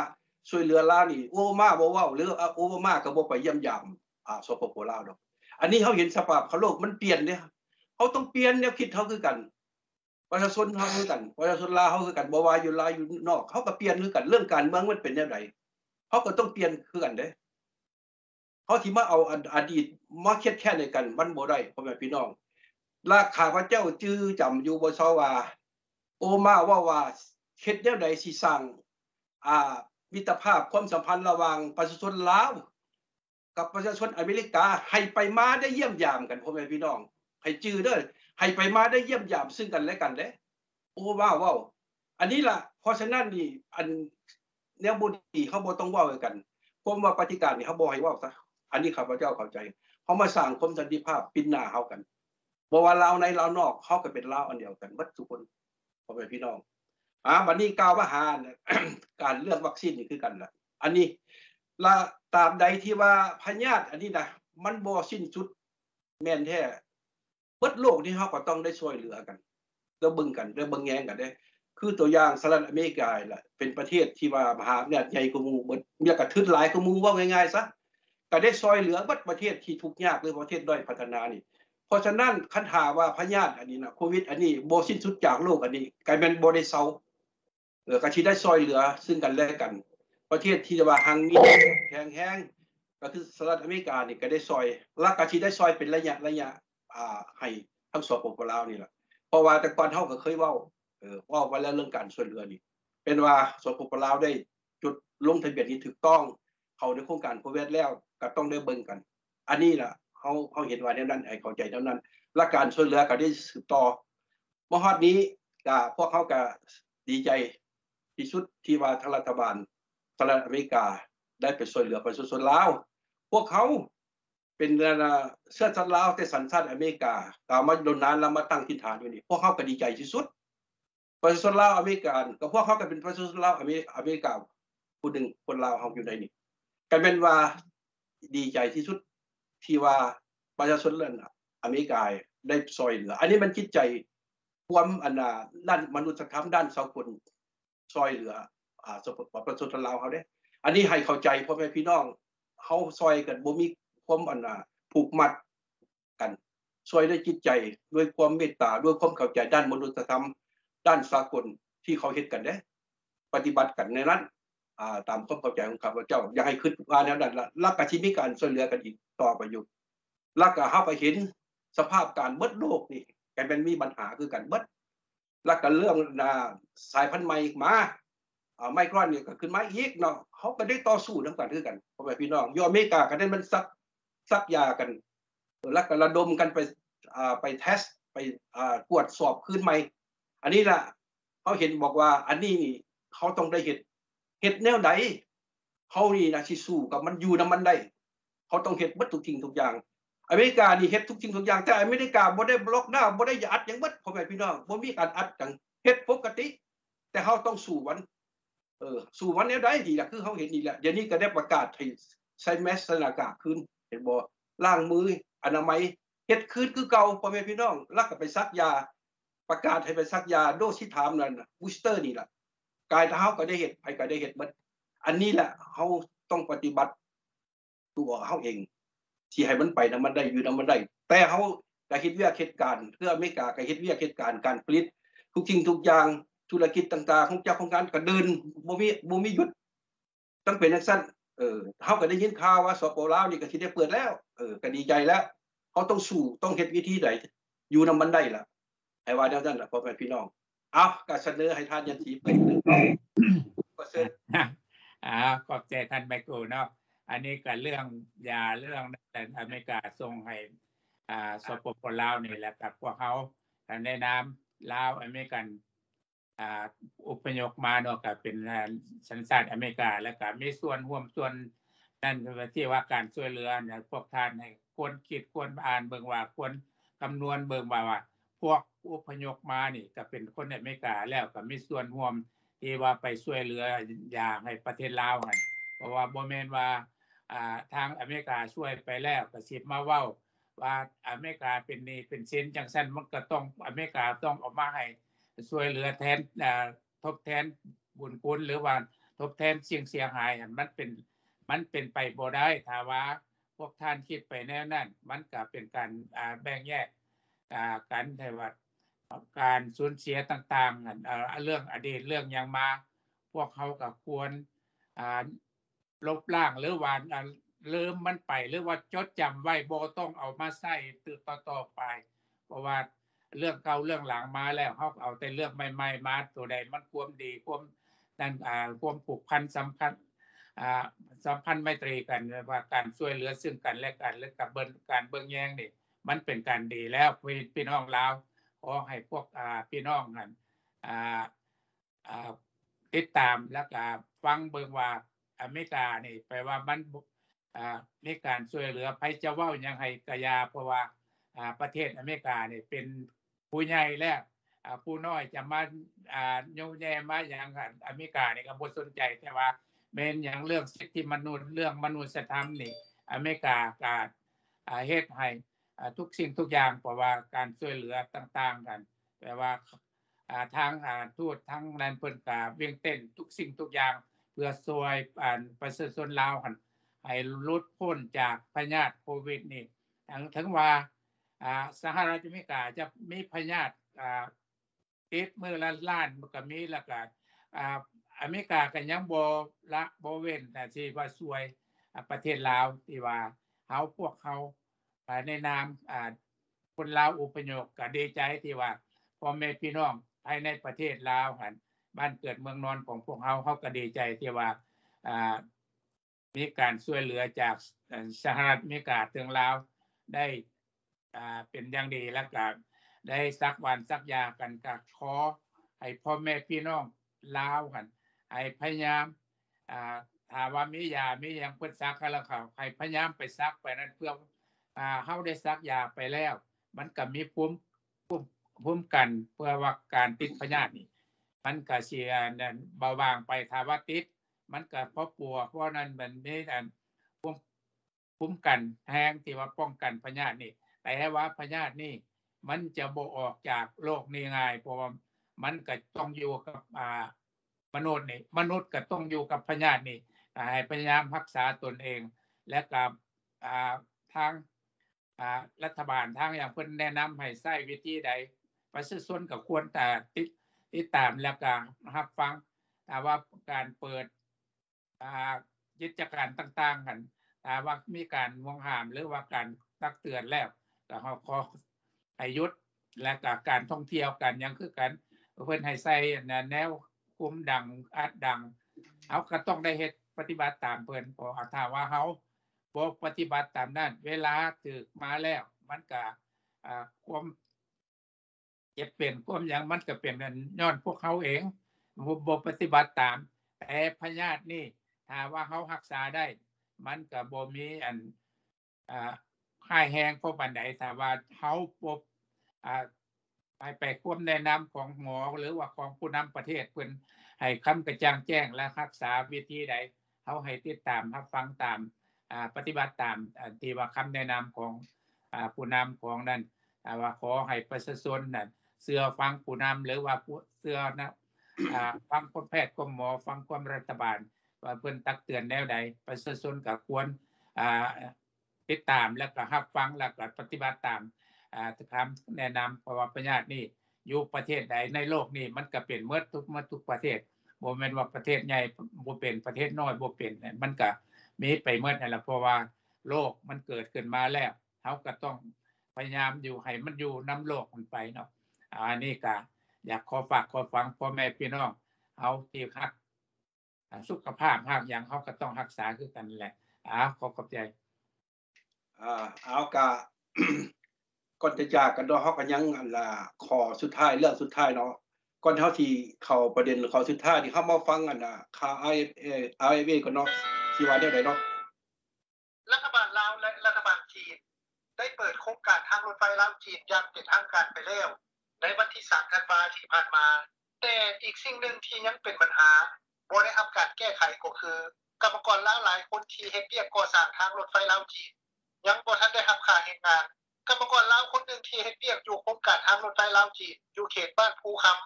ช่วยเหลือลาวนี่โอบามาบ่เว้าหรือโอบามาก็บ่ไปเยี่ยมยามสปป.ลาวดอกอันนี้เฮาเห็นสภาพโลกมันเปลี่ยนเด้เฮาต้องเปลี่ยนแนวคิดเฮาคือกันประชาชนเฮาคือกันประชาชนลาวเฮาคือกันบ่ว่าอยู่ลาวอยู่นอกเฮาก็เปลี่ยนคือกันเรื่องการเมืองมันเป็นแนวใดเฮาก็ต้องเปลี่ยนคือกันเด้เฮาสิมาเอาอดีตมาเฮ็ดแค่ในกันมันบ่ได้พ่อแม่พี่น้องราข้าพเจ้าจื้อจำอยู่บ่ซอว่าโอมาว่าเฮ็ดแนวใดสิสร้างมิตรภาพความสัมพันธ์ระหว่างประชาชนลาวกับประชาชนอเมริกาให้ไปมาได้เยี่ยมยามกันพ่อแม่พี่น้องให้จื้อเด้อให้ไปมาได้เยี่ยมยามซึ่งกันและกันเด้โอ้ว้าวอันนี้ล่ะเพราะฉะนั้นนี่อันแนวบ่ดีเขาบ่ต้องเว้ากันผมว่าปฏิการนี่เขาบ่ให้เว้าซะอันนี้ข้าพเจ้าเข้าใจเขามาสร้างความสันติภาพปิดหน้าเฮากันบ่ว่าลาวในลาวนอกเฮาก็เป็นลาวอันเดียวกันเบิดทุกคนพ่อแม่พี่น้องบัดนี้กล่าวว่าหา การเลือกวัคซีนนี่คือกันล่ะอันนี้ละตามใดที่ว่าพยาธิอันนี้นะมันบ่สิ้นสุดแม่นแท้เบิดโลกนี่เฮาก็ต้องได้ช่วยเหลือกันแล้วเบิ่งกันแล้วเบิ่งแยงกันได้คือตัวอย่างสหรัฐอเมริกาล่ะเป็นประเทศที่ว่ามหาอำนาจใหญ่กว่าหมู่เบิดมีกระทึดหลายกว่าหมู่ว่าง่ายๆซะก็ได้ช่วยเหลือเบิดประเทศที่ทุกข์ยากหรือประเทศด้อยพัฒนานี่เพราะฉะนั้นคันหาว่าพยาธิอันนี้นะโควิดอันนี้บ่สิ้นสุดจากโลกอันนี้กลายเป็นบ่ได้เซาก็สิได้ช่วยเหลือซึ่งกันและกันประเทศที่ว่าหังมีแข็งแรงก็คือสหรัฐอเมริกานี่ก็ได้ช่วยและก็สิได้ช่วยเป็นระยะให้ทั้งสปป.ลาวนี่ล่ะเพราะว่าแต่ก่อนเฮาก็เคยเว้าไว้แล้วเรื่องการช่วยเหลือนี่เป็นว่าสปป.ลาวได้จุดลงทะเบียนที่ถูกต้องเข้าในโครงการโควิดแล้วก็ต้องได้เบิ่งกันอันนี้ล่ะเฮาเห็นว่าแนวนั้นให้เข้าใจแนวนั้นและการช่วยเหลือก็ได้สืบต่อบ่ฮอดนี้ก็พวกเฮาก็ดีใจที่สุดที่ว่าทางรัฐบาลสหรัฐอเมริกาได้ไปช่วยเหลือประชาชนลาวพวกเขาเป็นเชื้อชาติลาวแต่สัญชาติอเมริกาก็มาโดนนานแล้วมาตั้งถิ่นฐานอยู่นี่พวกเขาก็ดีใจที่สุดประชาชนลาวอเมริกันก็พวกเขาก็เป็นประชาชนลาวอเมริกาผู้หนึ่งคนลาวเฮาอยู่ในนี้ก็เป็นว่าดีใจที่สุดที่ว่าประชาชนอเมริกาได้ช่วยเหลืออันนี้มันจิตใจความด้านมนุษยธรรมด้านสากลช่วยเหลือประชาชนลาวเขาเด้อันนี้ให้เข้าใจพ่อแม่พี่น้องเฮาช่วยกันบ่มีความผูกมัดกันช่วยด้วยจิตใจด้วยความเมตตาด้วยความเข้าใจด้านมนุษยธรรมด้านสากลที่เขาเฮ็ดกันเด้ปฏิบัติกันในนั้นตามความเข้าใจของข้าพเจ้าอย่าให้คิดว่าแนวนั้นแล้วก็สิมีการช่วยเหลือกันอีกต่อไปอยู่แล้วก็เฮาก็เห็นสภาพการเบิดโลกนี่ก็เป็นมีปัญหาคือกันเบิดแล้วก็เรื่องสายพันธุ์ใหม่มาไมครอนนี่ก็ขึ้นมาอีกเนาะเฮาก็ได้ต่อสู้นำกันคือกันพ่อแม่พี่น้องอยู่อเมริกาก็ได้มันซักยากันแล้วก็ระดมกันไปเทสไปตรวจสอบคืนใหม่อันนี้ล่ะเฮาเห็นบอกว่าอันนี้เขาต้องได้เฮ็ดแนวใดเฮานี่นะสิสู้กับมันอยู่นำมันได้เขาต้องเฮ็ดเบิดทุกสิ่งทุกอย่างอเมริกานี่เฮ็ดทุกสิ่งทุกอย่างแต่อเมริกาบ่ได้บล็อกดาวน์บ่ได้อัดหยังเบิดพ่อแม่พี่น้องบ่มีการอัดจังเฮ็ดปกติแต่เฮาต้องสู้มันสู้มันแนวใดดีล่ะคือเฮาเห็นนี่แหละเดี๋ยวนี้ก็ได้ประกาศให้ใส่แมสหน้ากากคืนเห็นบ่ล้างมืออนามัยเฮ็ดคืนคือเก่าพ่อแม่พี่น้องแล้วก็ไปซักยาประกาศให้ไปซักยาโดสที่ถามนั่นบูสเตอร์นี่ล่ะกายเฮาก็ได้เฮ็ดไผก็ได้เฮ็ดเบิดอันนี้แหละเฮาต้องปฏิบัติตัวเฮาเองที่ให้มันไปนำมันได้อยู่นำมันได้แต่เฮาก็เฮ็ดเวียกเฮ็ดการเพื่ออเมริกาก็เฮ็ดเวียกเฮ็ดการผลิตทุกสิ่งทุกอย่างธุรกิจต่างๆของเจ้าของการก็เดินบ่มีหยุดต้องเป็นจังซั่นเฮาก็ได้ยินข่าวว่าสปป.ลาวนี่ก็สิได้เปิดแล้วก็ดีใจแล้วเฮาต้องสู้ต้องเฮ็ดวิธีใดอยู่นำมันได้ล่ะให้ว่าแนวนั้นล่ะพ่อแม่พี่น้องก็เสนอให้ท่านยันสีไปก็เสนขอบใจท่านแมคโกเนาะอันนี้ก็เรื่องยาเรื่องอเมริกาส่งให้สปป.ลาวนี่แหละกับพวกเขาในนามลาวอเมริกันอุปยกมาเนาะก็เป็นสัญชาติอเมริกาแล้วก็มีส่วนร่วมส่วนนั่นที่ว่าการช่วยเหลือเนี่ยพวกท่านให้ควรคิดควรอ่านเบิ่งว่าควรคำนวณเบิ่งว่าพวกอุปยกมานี่ก็เป็นคนอเมริกาแล้วก็มีส่วนร่วมที่ว่าไปช่วยเหลืออย่างให้ประเทศลาวหั่นเพราะว่าบ่แม่นว่าทางอเมริกาช่วยไปแล้วก็สิมาเว้าว่าอเมริกาเป็นนี่เป็นเส้นจังซั่นมันก็ต้องอเมริกาต้องออกมาให้ช่วยเหลือแทนทดแทนบุญคุณหรือว่าทดแทนสิ่งเสียหายมันเป็นไปบ่ได้ถ้าว่าพวกท่านคิดไปแนวนั้นมันก็เป็นการแบ่งแยกกันแต่ว่าการสูญเสียต่างๆเรื่องอดีตเรื่องยังมาพวกเขาก็ควรลบล้างหรือว่าลืมมันไปหรือว่าจดจำไว้บ่ต้องเอามาใช้ต่อไปเพราะว่าเรื่องเก่าเรื่องหลังมาแล้วเฮาเอาแต่เรื่องใหม่ๆมาตัวใดมันความดีความนั้นความผูกพันสัมพันธ์ไมตรีกันว่าการช่วยเหลือซึ่งกันและกันและกับการเบิ่งแยงนี่มันเป็นการดีแล้วพี่น้องลาวขอให้พวกพี่น้องนั้นติดตามแล้วก็ฟังเบิ่งว่าอเมริกานี่แปลว่ามันมีการช่วยเหลือไผจะเว้าหยังให้กะยาเพราะว่าประเทศอเมริกานี่เป็นผู้ใหญ่แล้วผู้น้อยจะมาโยแย่มาหยังอเมริกานี่ก็บ่สนใจแต่ว่าแม่นหยังเรื่องสิทธิมนุษย์เรื่องมนุษยธรรมนี่อเมริกาก็เฮ็ดให้ทุกสิ่งทุกอย่างเพราะว่าการช่วยเหลือต่างๆกันแปลว่าทางทูตทั้งนั้นเพิ่นก็เวียงเต้นทุกสิ่งทุกอย่างเพื่อช่วยประชาชนลาวหั่นให้หลุดพ้นจากพยาธิโควิดนี่ถึงว่าสหรัฐอเมริกาจะมีพยาธิติดมื้อละล้านก็มีแล้วก็อเมริกาก็ยังบ่เว้นแต่ที่ว่าช่วยประเทศลาวที่ว่าพวกเขาในนามคนลาวอพยพก็ดีใจที่ว่าพ่อแม่พี่น้องภายในประเทศลาวหั่นบ้านเกิดเมืองนอนของพวกเขาก็ดีใจที่ว่ามีการช่วยเหลือจากสหรัฐอเมริกาถึงลาวได้เป็นอย่างดีแล้วก็ได้ซักวันซักยากันก็ขอให้พ่อแม่พี่น้องลาวหั่นให้พยายามถ้าว่ามียามีหยังเพิ่นซักให้แล้วเขาให้พยายามไปซักไปนั้นเพื่อเฮาได้ซักยาไปแล้วมันก็มีภูมิกันเพื่อว่าการติดพยาธินี่มันก็สิเบาบางไปถ้าว่าติดมันก็พอปัวเพราะนั้นมันมีภูมิกันแรงที่ว่าป้องกันพยาธินี่แต่ว่าพยาธินี่มันจะบ่ออกจากโลกนี้ง่ายเพราะว่ามันก็ต้องอยู่กับมนุษย์นี่มนุษย์ก็ต้องอยู่กับพยาธินี่ให้พยายามรักษาตนเองและกับทางรัฐบาลทางอย่างเพิ่นแนะนำให้ใช้วิธีใดประชาชนก็ควรแต่ติดตามแล้วก็รับฟังถ้าว่าการเปิดกิจการต่างๆกันถ้าว่ามีการมองห้ามหรือว่าการตักเตือนแล้วก็เฮาขอให้หยุดและก็การท่องเที่ยวกันยังคือกันเพิ่นให้ใส่แนวคุมดังอัดดังเฮาก็ต้องได้เฮ็ดปฏิบัติตามเพิ่นเพราะถ้าว่าเฮาบ่ปฏิบัติตามนั้นเวลาถึกมาแล้วมันก็ความเจ็บเป็นความหยังมันก็เป็นย้อนพวกเขาเองบ่ปฏิบัติตามแต่พยาธินี่ถ้าว่าเฮารักษาได้มันก็บ่มีค่ายแฮงพอปานใดถ้าว่าเฮาบ่ไปความแนะนำของหมอหรือว่าของผู้นำประเทศเพิ่นให้คำกระจ่างแจ้งและรักษาวิธีใดเฮาให้ติดตามรับฟังตามปฏิบัติตามที่ว่าคำแนะนำของผู้นำของนั้นว่าขอให้ประชาชนนั้นเชื่อฟังผู้นำหรือว่าเชื่อฟังแพทย์หมอฟังความรัฐบาลว่าเพิ่นตักเตือนแนวใดประชาชนก็ควรติดตามแล้วก็รับฟังแล้วก็ปฏิบัติตามคำแนะนำเพราะว่าพยาธินี่อยู่ประเทศใดในโลกนี้มันก็เป็นหมดทุกประเทศบ่แม่นว่าประเทศใหญ่บ่เป็นประเทศน้อยบ่เป็นมันก็มีไปหมดนั่นล่ะเพราะว่าโลกมันเกิดขึ้นมาแล้วเฮาก็ต้องพยายามอยู่ให้มันอยู่นำโลกมันไปเนาะอันนี้ก็อยากขอฝากขอฟังพ่อแม่พี่น้องเฮาที่รักสุขภาพหากอย่างเฮาก็ต้องรักษาคือกันแหละขอขอบใจเอาก็ ก่อนจะจากกันเนาะเฮาก็ยังอันล่ะข้อสุดท้ายเรื่องสุดท้ายเนาะก่อนเฮาที่เข้าประเด็นข้อสุดท้ายที่เฮามาฟังอันน่ะข่าว IFA ก่อนเนาะสิว่าแนวใดเนาะรัฐบาลลาวและรัฐบาลจีนได้เปิดโครงการทางรถไฟลาวจีนอย่างเป็นทางการไปแล้วในวันที่3ธันวาคมที่ผ่านมาแต่อีกสิ่งหนึ่งที่ยังเป็นปัญหาบ่ได้รับการแก้ไขก็คือกรรมกรลาวหลายคนที่เฮ็ดเวียกก่อสร้างทางรถไฟลาวจีนยังบ่ทันได้รับค่าเฮ็ดงานกรรมกรลาวคนนึงที่เฮ็ดเวียกอยู่โครงการทางรถไฟลาวจีนอยู่เขตบ้านภูคำ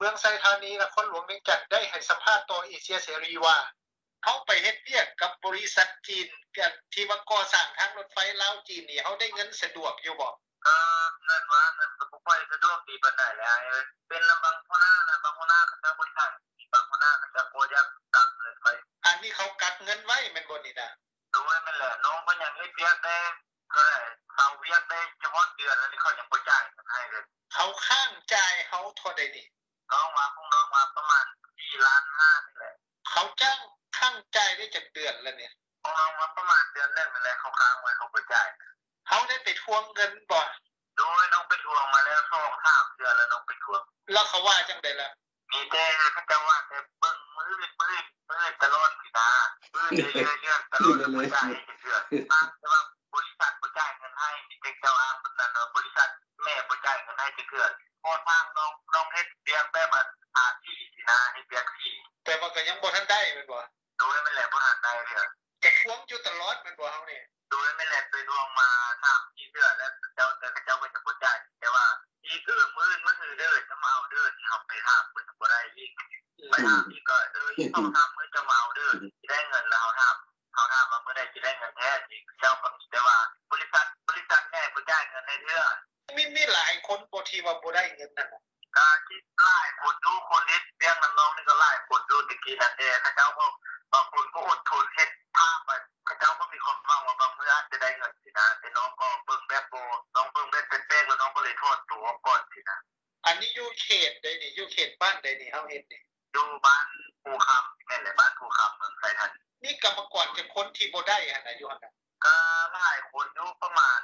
มืองไซธานีนครหลวงเวียงจันทน์ได้ให้สัมภาษณ์ต่อเอเชียเสรีว่าเฮาไปเฮ็ดเวียกกับบริษัทจีนกันที่ว่าก่อสร้างทางรถไฟลาวจีนนี่เฮาได้เงินสะดวกอยู่บ่ก็นั่นว่านั่นก็บ่ค่อยสะดวกดีปานใดแล้วเป็นลำบางหัวหน้านะบางหัวหน้าก็จะบ่ได้บางหัวหน้าก็จะบ่อยากตักเลยไปอันนี้เขากักเงินไว้แม่นบ่นี่นะโดยมันแหละน้องเพิ่นยังเฮ็ดเวียกได้ก็ได้เขาเวียกได้เฉพาะเดือนแล้วนี่เขายังบ่จ่ายให้เลยเขาข้างจ่ายเฮาเท่าใดนี่น้องว่าคงน้องว่าประมาณ4.5 ล้านนี่แหละเขาจ้างข้างจ่ายได้จักเดือนแล้วเนี่ยน้องว่าประมาณเดือนนึงนั่นแหละเขาค้างไว้เขาบ่จ่ายเฮาได้ไปทวงเงินบ่โดยน้องไปทวงมาแล้ว2-3 เดือนแล้วน้องไปทวงแล้วเขาว่าจังได๋ล่ะมีแต่เขาจะว่าแต่เบิ่งมือตลอดสินะมือเรื่อยๆตลอดบ่จ่ายเรื่อยๆแต่ว่าบริษัทบ่จ่ายเงินให้เด็กเจ้าอ้างนั่นบริษัทแม่บ่จ่ายเงินให้เทื่อพอทางน้องเฮ็ดเวียกแบบอาชีพสินะเฮ็ดเวียกที่แต่ว่าก็ยังบ่ทันได้แม่นบ่โดยมันแหละบ่ทันได้เด้อจะทวงอยู่ตลอดแม่นบ่เฮานี่โดยมันแหละไปทวงมา3-4 เดือนแล้วเจ้าก็จะบ่จ่ายแต่ว่าอีกมื้อเด้อจะมาเอาเด้อที่เฮาไปถามเพิ่นบ่ได้อีกไปถามอีกก็ต้องถามมื้อจะมาเอาเด้อสิได้เงินแล้วเฮาถามว่าเมื่อใดสิได้เงินแท้อีกเจ้าก็แต่ว่าบริษัทแม่บ่จ่ายเงินให้เด้อมีหลายคนบ่ที่ว่าบ่ได้เงินนั่นก็คิดหลายคนดูคนเฮ็ดเรื่องน้องนี่ก็หลายคนดูตะกี้นั่นเขาเจ้าก็บางคนก็อดทนเฮ็ดภาพไปเขาเจ้าก็มีความหวังว่าบางมื้ออาจจะได้เงินสินะแต่น้องก็เบิ่งแบบบ่น้องเบิ่งแบบเป็นๆแล้วน้องก็เลยโทษตัวก่อนสินะอันนี้อยู่เขตใดนี่อยู่เขตบ้านใดนี่เฮาเฮ็ดนี่อยู่บ้านภูคำนั่นแหละบ้านภูคำเมืองไสธานีมีกรรมกรจักคนที่บ่ได้หั่นน่ะอยู่หั่นน่ะก็หลายคนอยู่ประมาณ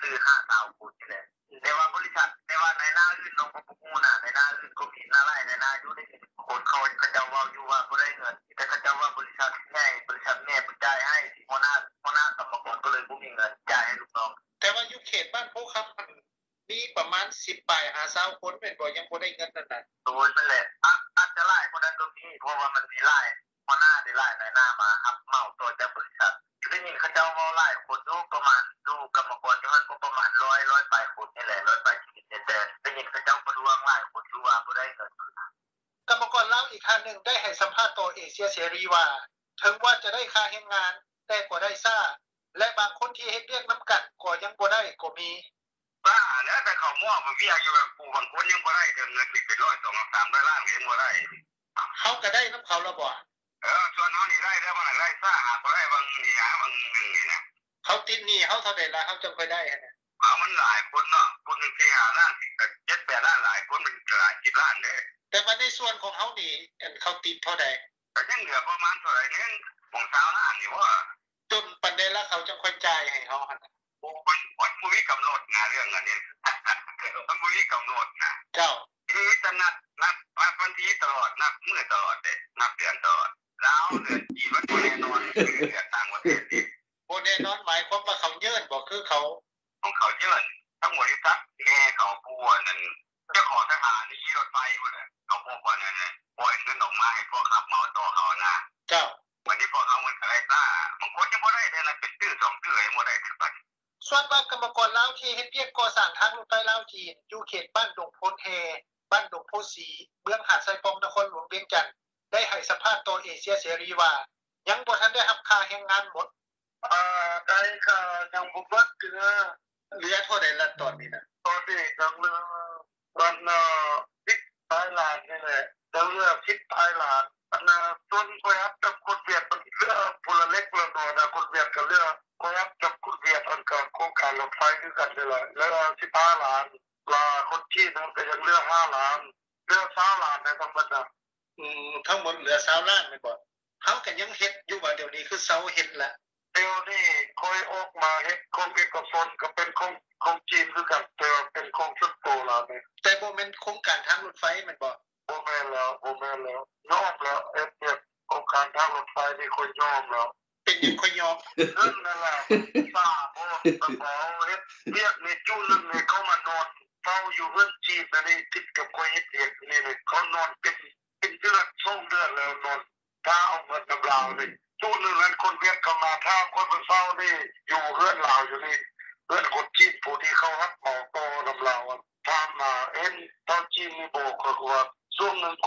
5,000 คนนี่แหละแต่ว่าบริษัทแต่ว่าในหน้าอื่นน้องก็บ่ฮู้นะในหน้าอื่นก็มีหน้าหลายในหน้าอยู่ในคนเขาเจ้าเว้าอยู่ว่าบ่ได้เงินแต่เขาเจ้าว่าบริษัทใหญ่บริษัทแม่บ่จ่ายให้หัวหน้ากรรมกรก็เลยบ่มีเงินจ่ายให้ลูกน้องแต่ว่าอยู่เขตบ้านภูคำมันมีประมาณ10ปลาย20คนแม่นบ่ยังบ่ได้เงินนั่นน่ะโดยนั่นแหละอาจจะหลายคนนั้นก็มีเพราะว่ามันมีหลายหัวหน้าได้หลายในหน้ามารับเหมาตัวจากบริษัทได้ยินเขาเจ้าเว้าหลายคนอยู่ประมาณดูกรรมกรอยู่มันก็ประมาณ100ปลายคนนี่แหละ100ปลายชีวิตแต่ได้ยินเขาเจ้าก็รู้ว่าหลายคนอยู่ว่าบ่ได้เงินกรรมกรลาวอีกท่านนึงได้ให้สัมภาษณ์ต่อเอเชียเสรีว่าถึงว่าจะได้ค่าแรงงานแต่ก็ได้ซ่าและบางคนที่เฮ็ดเวียกนํกันก็ยังบ่ได้ก็มีบ้าแล้วแต่เขามั่วมันเวียกอยู่แบบผู้บางคนยังบ่ได้เงินเป็น100 200 300 ล้านยังบ่ได้เฮาก็ได้นํเขาแล้วบ่ส่วนเฮานี่ได้แล้วมันได้ซ่าหาบ่ได้บางนี่หาบางนึงนี่นะเขาติดหนี้เฮาเท่าใดล่ะเฮาจังค่อยได้หั่นน่ะมันหลายคนเนาะคนนึงที่5ล้าน7-8 ล้านหลายคนมันหลาย10 ล้านเด้แต่ว่าในส่วนของเฮานี่เขาติดเท่าใดก็ยังเหลือประมาณเท่าไหร่นึงของ20 ล้านนี่ว่าจนปานใดแล้วเขาจังค่อยจ่ายให้เฮาหั่นน่ะมันบ่มีกำหนดนะเรื่องอันนี้มันบ่มีกำหนดนะเจ้าคือจะนับวันที่ตลอดนับมื้อตลอดเด้นับเดือนตลอดแล้วเดือนกี่วันบ่แน่นอนเดือนต่างประเทศนี่บ่แน่นอนหมายความว่าเขายื่นบ่คือเขาของเขายื่นทั้งบริษัทแม่เขาผู้นั่นเจ้าของทหารนี่รถไฟพุ่นน่ะเขาบอกว่านั่นน่ะปล่อยเงินออกมาให้พวกขับเหมาต่อเขานะเจ้าวันนี้พวกเขามันก็ได้ซ่าบางคนยังบ่ได้เลยนะเป็นชื่อ2ชื่อให้บ่ได้ถึงบัดส่วนบางกรรมกรลาวที่เฮ็ดเวียกก่อสร้างทางรถไฟลาวจีนอยู่เขตบ้านดงโพนแฮบ้านดงโพสีเมืองหาดไซปองนครหลวงเวียงจันทน์ได้ให้สัมภาษณ์ต่อเอเชียเสรีว่ายังบ่ทันได้รับค่าแรงงานหมดได้ค่ะยังบ่เบิดคือเหลือเท่าใดละตอนนี้น่ะตอนนี้ก็เหลือมัน10 ปลายล้านนี่แหละเหลือ10 ปลายล้านส่วนก็รับกับคนเวียดมันเหลือผู้ละเล็กละน้อยนะคนเวียดก็เหลือก็รับกับคนเวียดอันก็โครงการรถไฟคือกันนี่แหละแล้ว15 ล้านคนที่นั่นก็ยังเหลือ5 ล้านเหลือ20 ล้านในทั้งหมดนะทั้งหมดเหลือ20 ล้านแม่นบ่เฮาก็ยังเฮ็ดอยู่ว่าเดี๋ยวนี้คือเซาเฮ็ดละเดี๋ยวนี้ค่อยออกมาเฮ็ดของเอกชนก็เป็นของจีนคือกันแต่เป็นของสุดโตแล้วนี่แต่บ่แม่นโครงการทางรถไฟแม่นบ่บ่แม่นแล้วยอมแล้วเฮ็ดโครงการทางรถไฟนี่ค่อยยอมแล้วเป็นยังค่อยยอมนั่นแหละป้าโอ้เขาเฮ็ดเวียกนี่จุนึงนี่เขามานอนเฝ้าอยู่เฮือนจีนนี่ติดกับค่อยเฮ็ดเวียกนี่เขานอนเป็นเดือน2 เดือนแล้วนอนถ้าเอาเงินกับเรานี่จุนึงนั้นคนเวียดเข้ามาถ้าคนเฝ้านี่อยู่เฮือนลาวอยู่นี่เฮือนคนจีนผู้ที่เขารับเหมาต่อนำเราถามมาเอ็นตอนจีนนี่บอกว่าช่วงนึง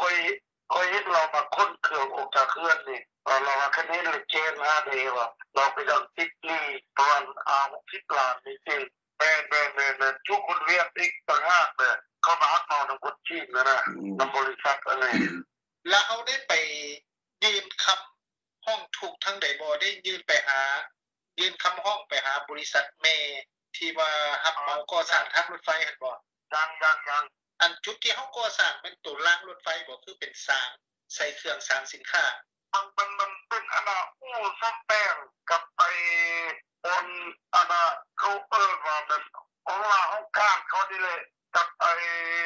คืนนี่เราว่าคันนี้เลยเจนหาเดว่าเราไปดังติดนี่ตอน60 ล้านนี่สิแม่ทุกคนเรียกอีกต่างหากเลยเขามาอักนอนคนจีนนะนำบริษัทอะไรแล้วเขาได้ไปยืนคำห้องถูกทั้งใดบ่ได้ยืนคำห้องไปหาบริษัทแม่ที่ว่ารับเหมาก่อสร้างทางรถไฟหั่นบ่ยังอันจุดที่เฮาก่อสร้างเป็นตัวรางรถไฟบ่คือเป็นสร้างใส่เครื่องสร้างสินค้ามันเป็นอันน่ะอู้ซับแป้งกับไปอนอันน่ะเขาว่ามันของเราห้องการเขานี่เลยกับไอ้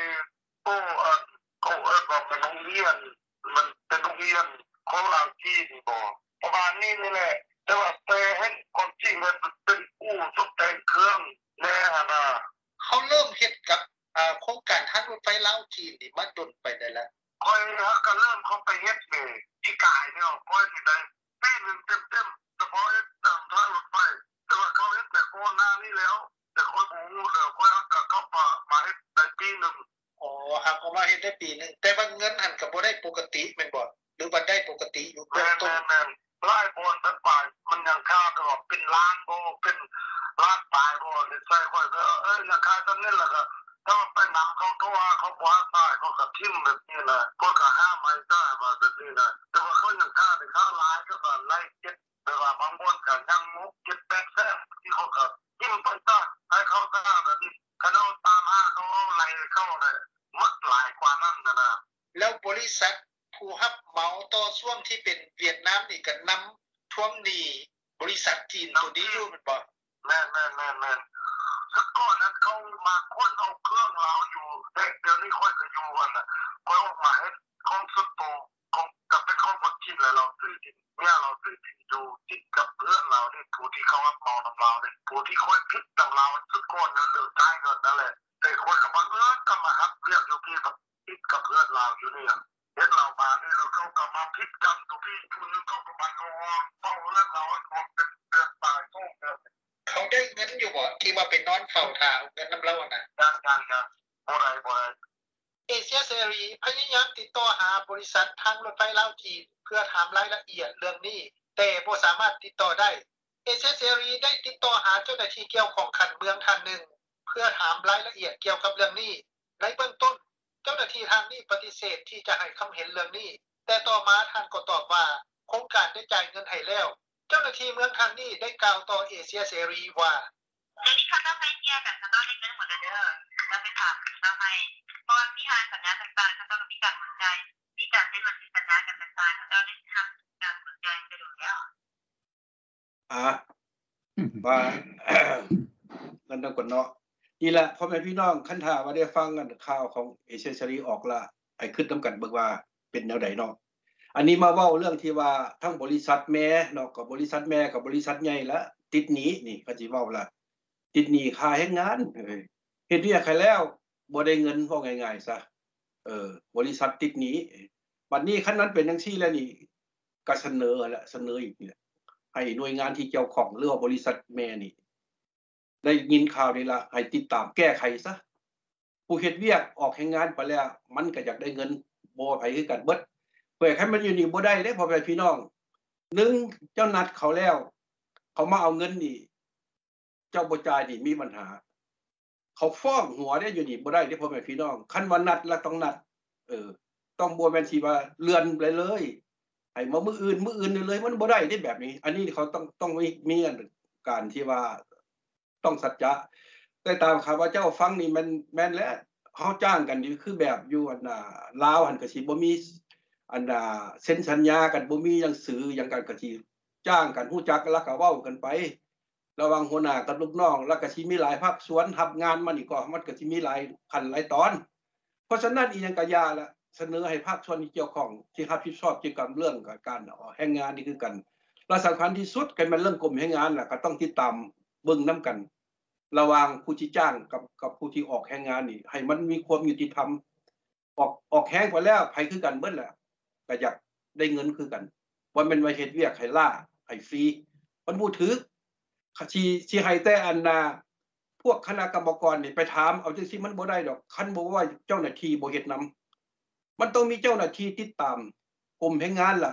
เขาว่าเป็นโรงเรียนมันเป็นโรงเรียนของเราจีนบ่ประมาณนี้นี่แหละแต่ว่าแต่ให้คนจีนมันเป็นอู้ซับแต่งเครื่องแน่น่ะเขาเริ่มเฮ็ดกับโครงการทางรถไฟลาวจีนนี่มาดนไปได้แล้วค่อยก็เริ่มเขาไปเฮ็ดนี่ที่กายเนี่ยค่อยสิได้ปีนึงเต็มๆเฉพาะทางรถไฟแต่ว่าเขาเฮ็ดแต่ก่อนหน้านี้แล้วแต่ค่อยบ่รู้แล้วค่อยก็เข้ามาเฮ็ดได้ปีนึงอ๋อครับเอามาเฮ็ดได้ปีนึงแต่ว่าเงินหันก็บ่ได้ปกติแม่นบ่หรือว่าได้ปกติอยู่เบื้องต้นแม่นหลายบนเป็นป่ายมันยังค่าก็เป็นล้านบ่เป็นล้านปลายบ่ได้ใช้ค่อยก็ราคาตอนนี้ล่ะก็ถ้าไปนำเขาก็ว่าเขาว่าตายเขาก็ทิ่มแบบนี้นะก็ก็ห้ามไม่ได้แบบนี้นะแต่ว่าเขายังฆ่าในข้าวร้ายก็แบบไล่เจ็บแต่ว่าบางคนก็ยังมุกเจ็บแป๊กแซ่บที่เขาก็ทิ่มไปได้ให้เขาฆ่าแบบนี้เขาตามหาเขาไล่เขาเลยมัดหลายกว่านั้นนะแล้วบริษัทผู้รับเหมาต่อช่วงที่เป็นเวียดนามนี่ก็นำทวงหนี้บริษัทจีนตัวนี้อยู่มันบ่แม่แล้วก่อนนั้นเขามาค้นเอาเครื่องเราอยู่เดี๋ยวนี้ค่อยจะอยู่กันนะค่อยออกมาให้ของสุดโตของกับเป็นของคนจีนแล้วเราซื้อที่เนี่ยเราซื้อที่ดูติดกับเพื่อนเราเนี่ยผู้ที่เขารับเหมาเราเนี่ยผู้ที่ค่อยพิจกับเราสุดก่อนเนี่ยเรื่องจ่ายเงินนั่นแหละแต่คนกับมันก็มาครับเรียกอยู่ที่แบบติดกับเพื่อนเราอยู่เนี่ยเห็นเรามาเนี่ยเราเขาก็มาพิจกันตัวพี่คนนึงเขาก็มาเขาเฝ้าเรื่องเราคนเป็นเดือนตายโซ่เขาได้เงินอยู่บ่ที่ว่าเป็นนอนเฝ้าท่าเงินน้ำเล่าน่ะยังบ่ได้เอเชียเสรีพยายามติดต่อหาบริษัททางรถไฟลาวจีนเพื่อถามรายละเอียดเรื่องนี้แต่บ่สามารถติดต่อได้เอเชียเสรีได้ติดต่อหาเจ้าหน้าที่เกี่ยวของขันเมืองท่านหนึ่งเพื่อถามรายละเอียดเกี่ยวกับเรื่องนี้ในเบื้องต้นเจ้าหน้าที่ทางนี้ปฏิเสธที่จะให้ความเห็นเรื่องนี้แต่ต่อมาท่านก็ตอบว่าโครงการได้จ่ายเงินให้แล้วเจ้าหน้าที่เมืองท่านนี้ได้กล่าวต่อเอเชียเสรีว่าเดี๋ยวนี้เขาต้องไปแยกกันเขาต้องได้เงินหมดเลยแล้วไปถามทำไมเพราะที่ทางสัญญาต่างๆเขาต้องมีการสนใจมีการเซ็นสัญญากันต่างๆเขาต้องได้ทำการสนใจไปดูแล้วว่านั่นต้องกดเนาะนี่แหละพ่อแม่พี่น้องคันท่าว่าได้ฟังกันข่าวของเอเชียเสรีออกละไอ้ขึ้นนำกันเบิ่งว่าเป็นแนวใดเนาะอันนี้มาเว้าเรื่องที่ว่าทั้งบริษัทแม่เนาะกับบริษัทแม่กับบริษัทใหญ่ละติดหนี้นี่ก็สิเว้าล่ะติดหนี้ค่าเฮ็ดงานเฮ็ดเวียกให้แล้วบ่ได้เงินพอง่ายๆซะบริษัทติดหนี้บัดนี้คันนั้นเป็นจังซี่แล้วนี่ก็เสนออีกนี่ให้หน่วยงานที่เกี่ยวข้องหรือว่าบริษัทแม่นี่ได้ยินข่าวนี่ล่ะให้ติดตามแก้ไขซะผู้เฮ็ดเวียกออกแรงงานไปแล้วมันก็อยากได้เงินบ่ไผคือกันเบิดเพื่อให้มันอยู่นี่บ่ได้เด้พ่อแม่พี่น้อง1เจ้านัดเขาแล้วเขามาเอาเงินนี่เจ้าบ่จ่ายนี่มีปัญหาเขาฟ้องหัวได้อยู่นี่บ่ได้เด้พ่อแม่พี่น้องคันว่านัดแล้วต้องนัดต้องบ่แม่นสิว่าเลื่อนไปเลยให้มามื้ออื่นเลยมันบ่ได้เด้แบบนี้อันนี้เขาต้องมีการที่ว่าต้องสัจจะแต่ตามข้าพเจ้าฟังนี่มันแม่นแล้วเฮาจ้างกันนี่คือแบบอยู่อันลาวหั่นก็สิบ่มีอันเซ็นสัญญากันบ่มีหนังสือหยังกันก็สิจ้างกันฮู้จักแล้วก็เว้ากันไประหว่างหัวหน้ากับลูกน้องแล้วก็สิมีหลายภาคส่วนรับงานมันนี่ก็มันก็สิมีหลายขั้นหลายตอนเพราะฉะนั้นอีหยังก็อย่าละเสนอให้ภาคส่วนที่เกี่ยวข้องที่รับผิดชอบเกี่ยวกับเรื่องการแรงงานนี่คือกันและสำคัญที่สุดก็มันเรื่องกรมแรงงานน่ะก็ต้องติดตามเบิ่งนํกันระหว่างผู้ที่จ้างกับผู้ที่ออกแรงงานนี่ให้มันมีความยุติธรรมออกแรงไปแล้วไผคือกันเบิดแหละก็อยากได้เงินคือกันว่ามันมาเฮ็ดเวียกให้ล่าให้ฟรีมันบ่ถูกสิให้แต่อันพวกคณะกรรมการนี่ไปถามเอาจังซี่มันบ่ได้ดอกคันบ่ว่าเจ้าหน้าที่บ่เฮ็ดนำมันต้องมีเจ้าหน้าที่ติดตามกรมแรงงานล่ะ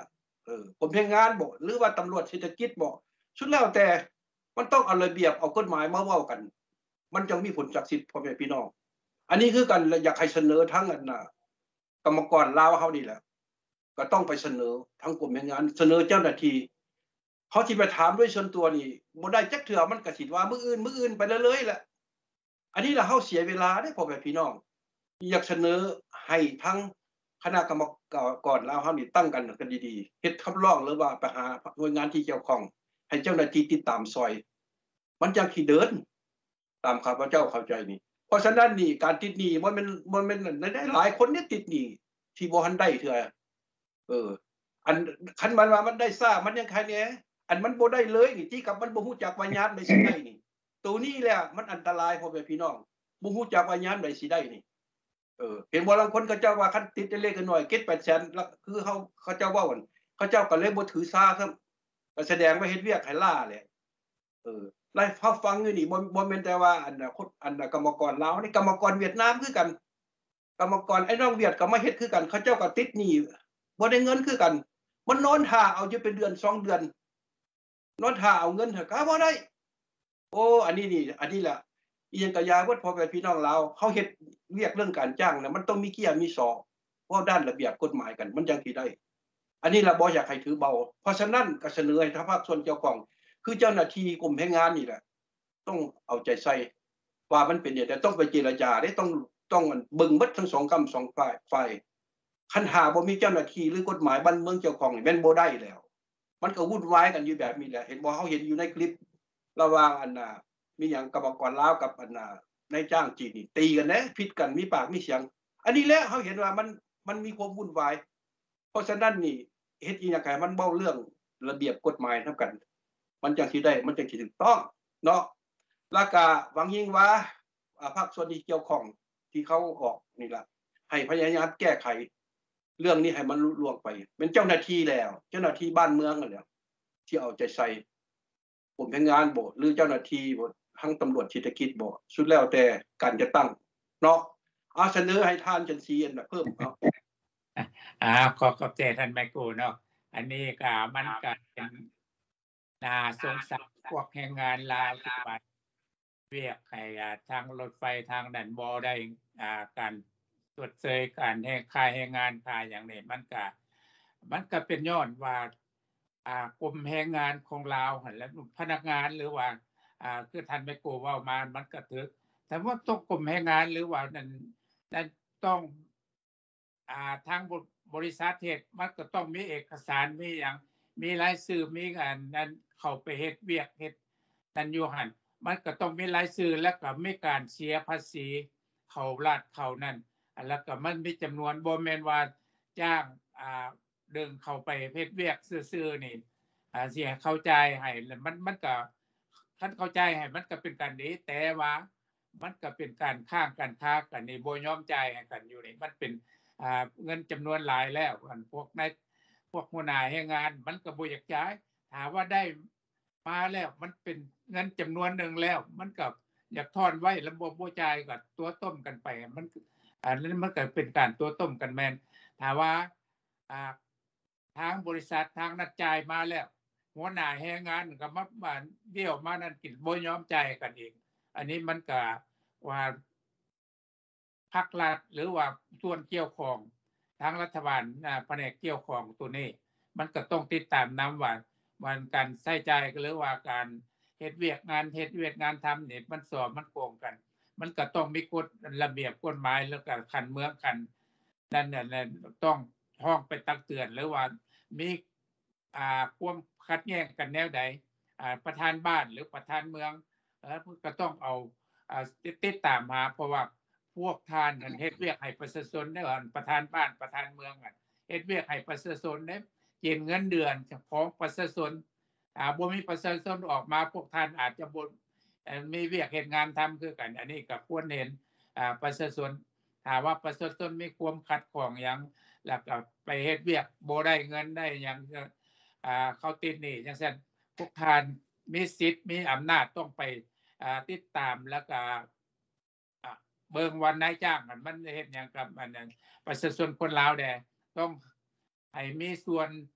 กรมแรงงานบ่หรือว่าตำรวจเศรษฐกิจบ่สุดแล้วแต่มันต้องเอาระเบียบเอากฎหมายมาเว้ากันมันจังมีผลศักดิ์สิทธิ์พ่อแม่พี่น้องอันนี้คือกันอยากให้เสนอทั้งกรรมกรลาวเฮานี่แหละก็ต้องไปเสนอทั้งกรมแรงงานเสนอเจ้าหน้าที่เขาสิไปถามด้วยส่วนตัวนี่บ่ได้จักเทื่อมันก็สิว่ามื้ออื่นไปเลยๆแหละอันนี้ล่ะเฮาเสียเวลาเด้พ่อแม่พี่น้องอยากเสนอให้ทั้งคณะกรรมการลาวเฮานี่ตั้งกันดีๆเฮ็ดคำร้องหรือว่าไปหาหน่วยงานที่เกี่ยวข้องให้เจ้าหน้าที่ติดตามซอยมันจังสิเดินตามข้าพเจ้าเข้าใจนี่เพราะฉะนั้นนี่การติดหนี้บ่แม่นได้หลายคนเนี่ยติดหนี้ที่บ่ทันได้เทื่ออันคันมันว่ามันได้ซ่ามันยังใครแหน่อันมันบ่ได้เลยนี่ที่กับมันบ่ฮู้จักว่ายามใดสิได้นี่ตัวนี้แหละมันอันตรายพ่อแม่พี่น้องบ่ฮู้จักว่ายามใดสิได้นี่เห็นบ่บางคนเขาเจ้าว่าคันติดเล็กๆน้อยๆเก็บ 800,000แล้วคือเขาเจ้าเว้ากันเขาเจ้าก็เลยบ่ถือซาครับก็แสดงว่าเฮ็ดเวียกให้ล่าแหละไล่เฮาฟังอยู่นี่บ่แม่นแต่ว่าอันกรรมกรลาวนี่กรรมกรเวียดนามคือกันกรรมกรไอ้น้องเวียดก็มาเฮ็ดคือกันเขาเจ้าก็ติดหนี้บ่ได้เงินคือกันมันนอนท่าเอาอยู่เป็นเดือน2เดือนนอนท่าเอาเงินเถอะก็บ่ได้โอ้อันนี้แหละอีหยังก็ยาเบิดพ่อแม่พี่น้องลาวเฮาเฮ็ดเวียกเรื่องการจ้างน่ะมันต้องมีเกียร์มีศอกเว้าด้านระเบียบกฎหมายกันมันจังสิได้อันนี้ล่ะบ่อยากให้ถือเบาเพราะฉะนั้นก็เสนอให้ทางภาคส่วนเกี่ยวข้องคือเจ้าหน้าที่กรมแรงงานนี่แหละต้องเอาใจใส่ว่ามันเป็นแต่ต้องไปเจรจาได้ต้องเบิ่งเบิดทั้ง2กำ2ฝ่ายคันหาบ่มีเจ้าหน้าที่หรือกฎหมายบ้านเมืองเกี่ยวข้องนี่แม่นบ่ได้แล้วมันก็วุ่นวายกันอยู่แบบนี้แหละเห็นบ่เฮาเห็นอยู่ในคลิประหว่างมีหยังกรรมกรลาวกับนายจ้างจีนนี่ตีกันนะผิดกันมีปากมีเสียงอันนี้แหละเฮาเห็นว่ามันมีความวุ่นวายเพราะฉะนั้นนี่เฮ็ดอีหยังให้มันเว้าเรื่องระเบียบกฎหมายนำกันมันจังสิได้มันจังสิถูกต้องเนาะแล้วก็หวังยิ่งว่าภาคส่วนที่เกี่ยวข้องที่เขาออกนี่ล่ะให้พยายามแก้ไขเรื่องนี้ให้มันลุล่วงไปเป็นเจ้าหน้าที่แล้วเจ้าหน้าที่บ้านเมืองนั่นแหละที่เอาใจใส่กรมแรงงานบ่หรือเจ้าหน้าที่บ่ทั้งตำรวจเศรษฐกิจบ่สุดแล้วแต่การจะตั้งเนาะเสนอให้ท่านจังซี่น่ะเพิ่มขอบใจท่านแม่กูเนาะอันนี้ก็มันก็เป็นน่าสงสารพวกแรงงานลาวที่ไปเวียกให้ทางรถไฟทางนั้นบ่ได้การตรวจเสยการให้ค่าแรงงานค่าอย่างนี้มันก็เป็นย้อนว่ากรมแรงงานของลาวหั่นแล้วพนักงานหรือว่าคือท่านแม่กูเว้ามามันก็ถึกแต่ว่าต้องกรมแรงงานหรือว่านั่นต้องทางบริษัทเฮ็ดมันก็ต้องมีเอกสารมีหยังมีรายชื่อมีอันนั้นเข้าไปเฮ็ดเวียกเฮ็ดนั่นอยู่หั่นมันก็ต้องมีรายชื่อแล้วก็มีการเสียภาษีเข้ารัฐเข้านั่นแล้วก็มันมีจำนวนบ่แม่นว่าจ้างดึงเข้าไปเฮ็ดเวียกซื่อๆนี่สิให้เข้าใจให้มันก็คันเข้าใจให้มันก็เป็นการดีแต่ว่ามันก็เป็นการค้างกันค้ากันนี่บ่ยอมจ่ายให้กันอยู่นี่มันเป็นเงินจำนวนหลายแล้วอันพวกหัวหน้าแรงงานมันก็บ่อยากจ่ายถามว่าได้มาแล้วมันเป็นเงินจำนวนนึงแล้วมันก็อยากทอนไว้แล้วบ่จ่ายก็ตัวต้มกันไปมันนั้นมันก็เป็นการตัวต้มกันแม่นถ้าว่าทางบริษัททางนัดจ่ายมาแล้วหัวหน้าแรงงานก็มาเดี่ยวมานั่นกินบ่ยอมจ่ายกันเองอันนี้มันก็ว่าภาครัฐหรือว่าส่วนเกี่ยวข้องทางรัฐบาลแผนกเกี่ยวข้องตัวนี้มันก็ต้องติดตามนำว่าการใช้จ่ายหรือว่าการเฮ็ดเวียกงานทำนี่มันสอบมันโกงกันมันก็ต้องมีกฎระเบียบกฎหมายแล้วก็คันเมืองกันนั่นต้องห้องไปตักเตือนหรือว่ามีความขัดแย้งกันแนวใดประธานบ้านหรือประธานเมืองก็ต้องเอาติดตามหาเพราะว่าพวกท่านเฮ็ดเวียกให้ประชาชนได้ประธานบ้านประธานเมืองเฮ็ดเวียกให้ประชาชนได้เก็บเงินเดือนของประชาชนบ่มีประชาชนออกมาพวกท่านอาจจะบ่มีเวียกเฮ็ดงานทำคือกันอันนี้ก็ควรเห็นประชาชนถ้าว่าประชาชนมีความขัดข้องหยังแล้วก็ไปเฮ็ดเวียกบ่ได้เงินได้หยังเขาติดหนี้จังซั่นพวกท่านมีสิทธิ์มีอำนาจต้องไปติดตามแล้วก็เบิ่งวันนายจ้างมันเฮ็ดหยังกับอันนั้นประชาชนคนลาวต้องให้มีส่วน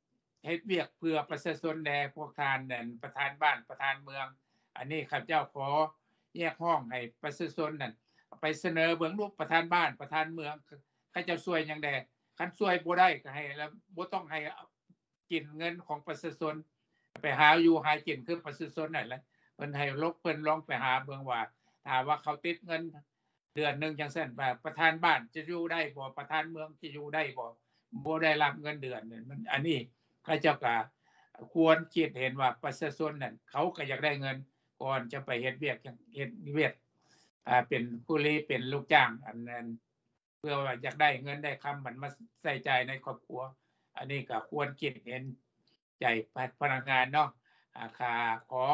เฮ็ดเวียกเพื่อประชาชนแด่พวกทานนั่นประธานบ้านประธานเมืองอันนี้ข้าพเจ้าขอแยกห้องให้ประชาชนนั่นไปเสนอเบิ่งรูปประธานบ้านประธานเมืองเขาเจ้าช่วยหยังแด่คันช่วยบ่ได้ก็ให้แล้วบ่ต้องให้กินเงินของประชาชนไปหาอยู่หากินคือประชาชนนั่นแหละเพิ่นให้ลองไปหาเบิ่งว่าถ้าว่าเขาติดเงินเดือนนึงจังซั่นว่าประธานบ้านจะอยู่ได้บ่ประธานเมืองจะอยู่ได้บ่ได้รับเงินเดือนมันอันนี้เขาเจ้าก็ควรคิดเห็นว่าประชาชนนั่นเขาก็อยากได้เงินก่อนจะไปเฮ็ดเวียกเป็นผู้ลี้เป็นลูกจ้างอันนั้นเพื่อว่าอยากได้เงินได้คำมันมาใส่ใจในครอบครัวอันนี้ก็ควรคิดเห็นใจพนักงานเนาะขอ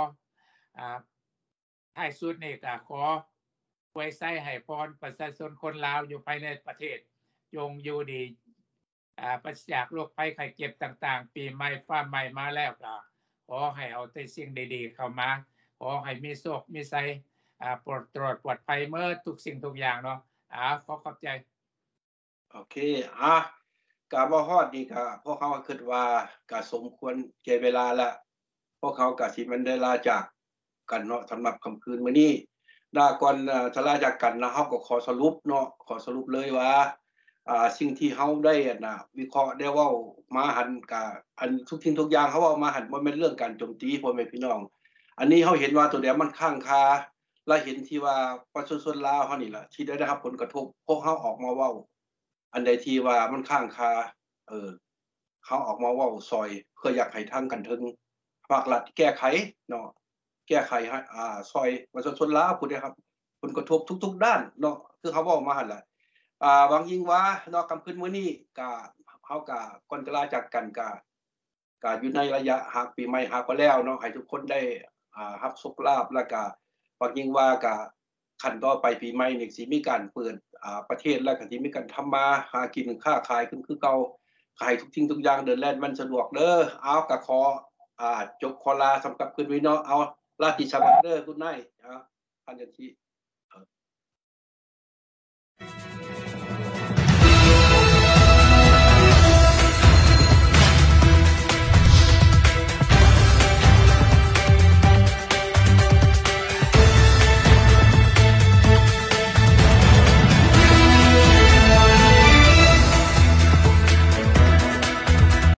ท้ายสุดนี่ก็ขออวยไส้ให้พรประชาชนคนลาวอยู่ภายในประเทศจงอยู่ดีปราศจากโรคภัยไข้เจ็บต่างๆปีใหม่ฟ้าใหม่มาแล้วก็ขอให้เอาแต่สิ่งดีๆเข้ามาขอให้มีโชคมีชัยปลอดภัยเมื่อทุกสิ่งทุกอย่างเนาะขอขอบใจโอเคกะบ่ฮอดนี่ก็พวกเขาคิดว่าก็สมควรแก่เวลาแล้วพวกเขาก็สิมันได้ลาจากกันเนาะสำหรับค่ำคืนมื้อนี้ก่อนจะลาจากกันนะเฮาก็ขอสรุปเนาะขอสรุปเลยว่าสิ่งที่เฮาได้วิเคราะห์ได้เว้ามาหันก็อันทุกสิ่งทุกอย่างเฮาเว้ามาหันบ่แม่นเรื่องการโจมตีพ่อแม่พี่น้องอันนี้เฮาเห็นว่าตัวเดียวมันค้างคาและเห็นที่ว่าประชาชนลาวเฮานี่ล่ะที่ได้รับผลกระทบพวกเฮาออกมาเว้าอันใดที่ว่ามันค้างคาเขาออกมาเว้าซอยเพื่ออยากให้ทางกันถึงภาครัฐแก้ไขเนาะแก้ไขให้ซอยประชาชนลาวผู้ได้รับผลกระทบทุกๆด้านเนาะคือเขาเว้ามาหั่นล่ะบางยิ่งว่าเนาะค่ำคืนมื้อนี้ก็เฮาก็ก่อนจะลาจากกันก็อยู่ในระยะหักปีใหม่หักไปแล้วเนาะให้ทุกคนได้รับโชคลาภแล้วก็บางยิ่งว่าก็ขั้นต่อไปปีใหม่นี่สิมีการเปิดประเทศแล้วก็สิมีการทำมาหากินค้าขายคือเก่าขายทุกสิ่งทุกอย่างเดินแล่นมันสะดวกเด้อเอาก็ขอจบขอลาสำหรับคืนนี้เนาะเอาราตรีสวัสดิ์เด้อคุณนายท่านจันที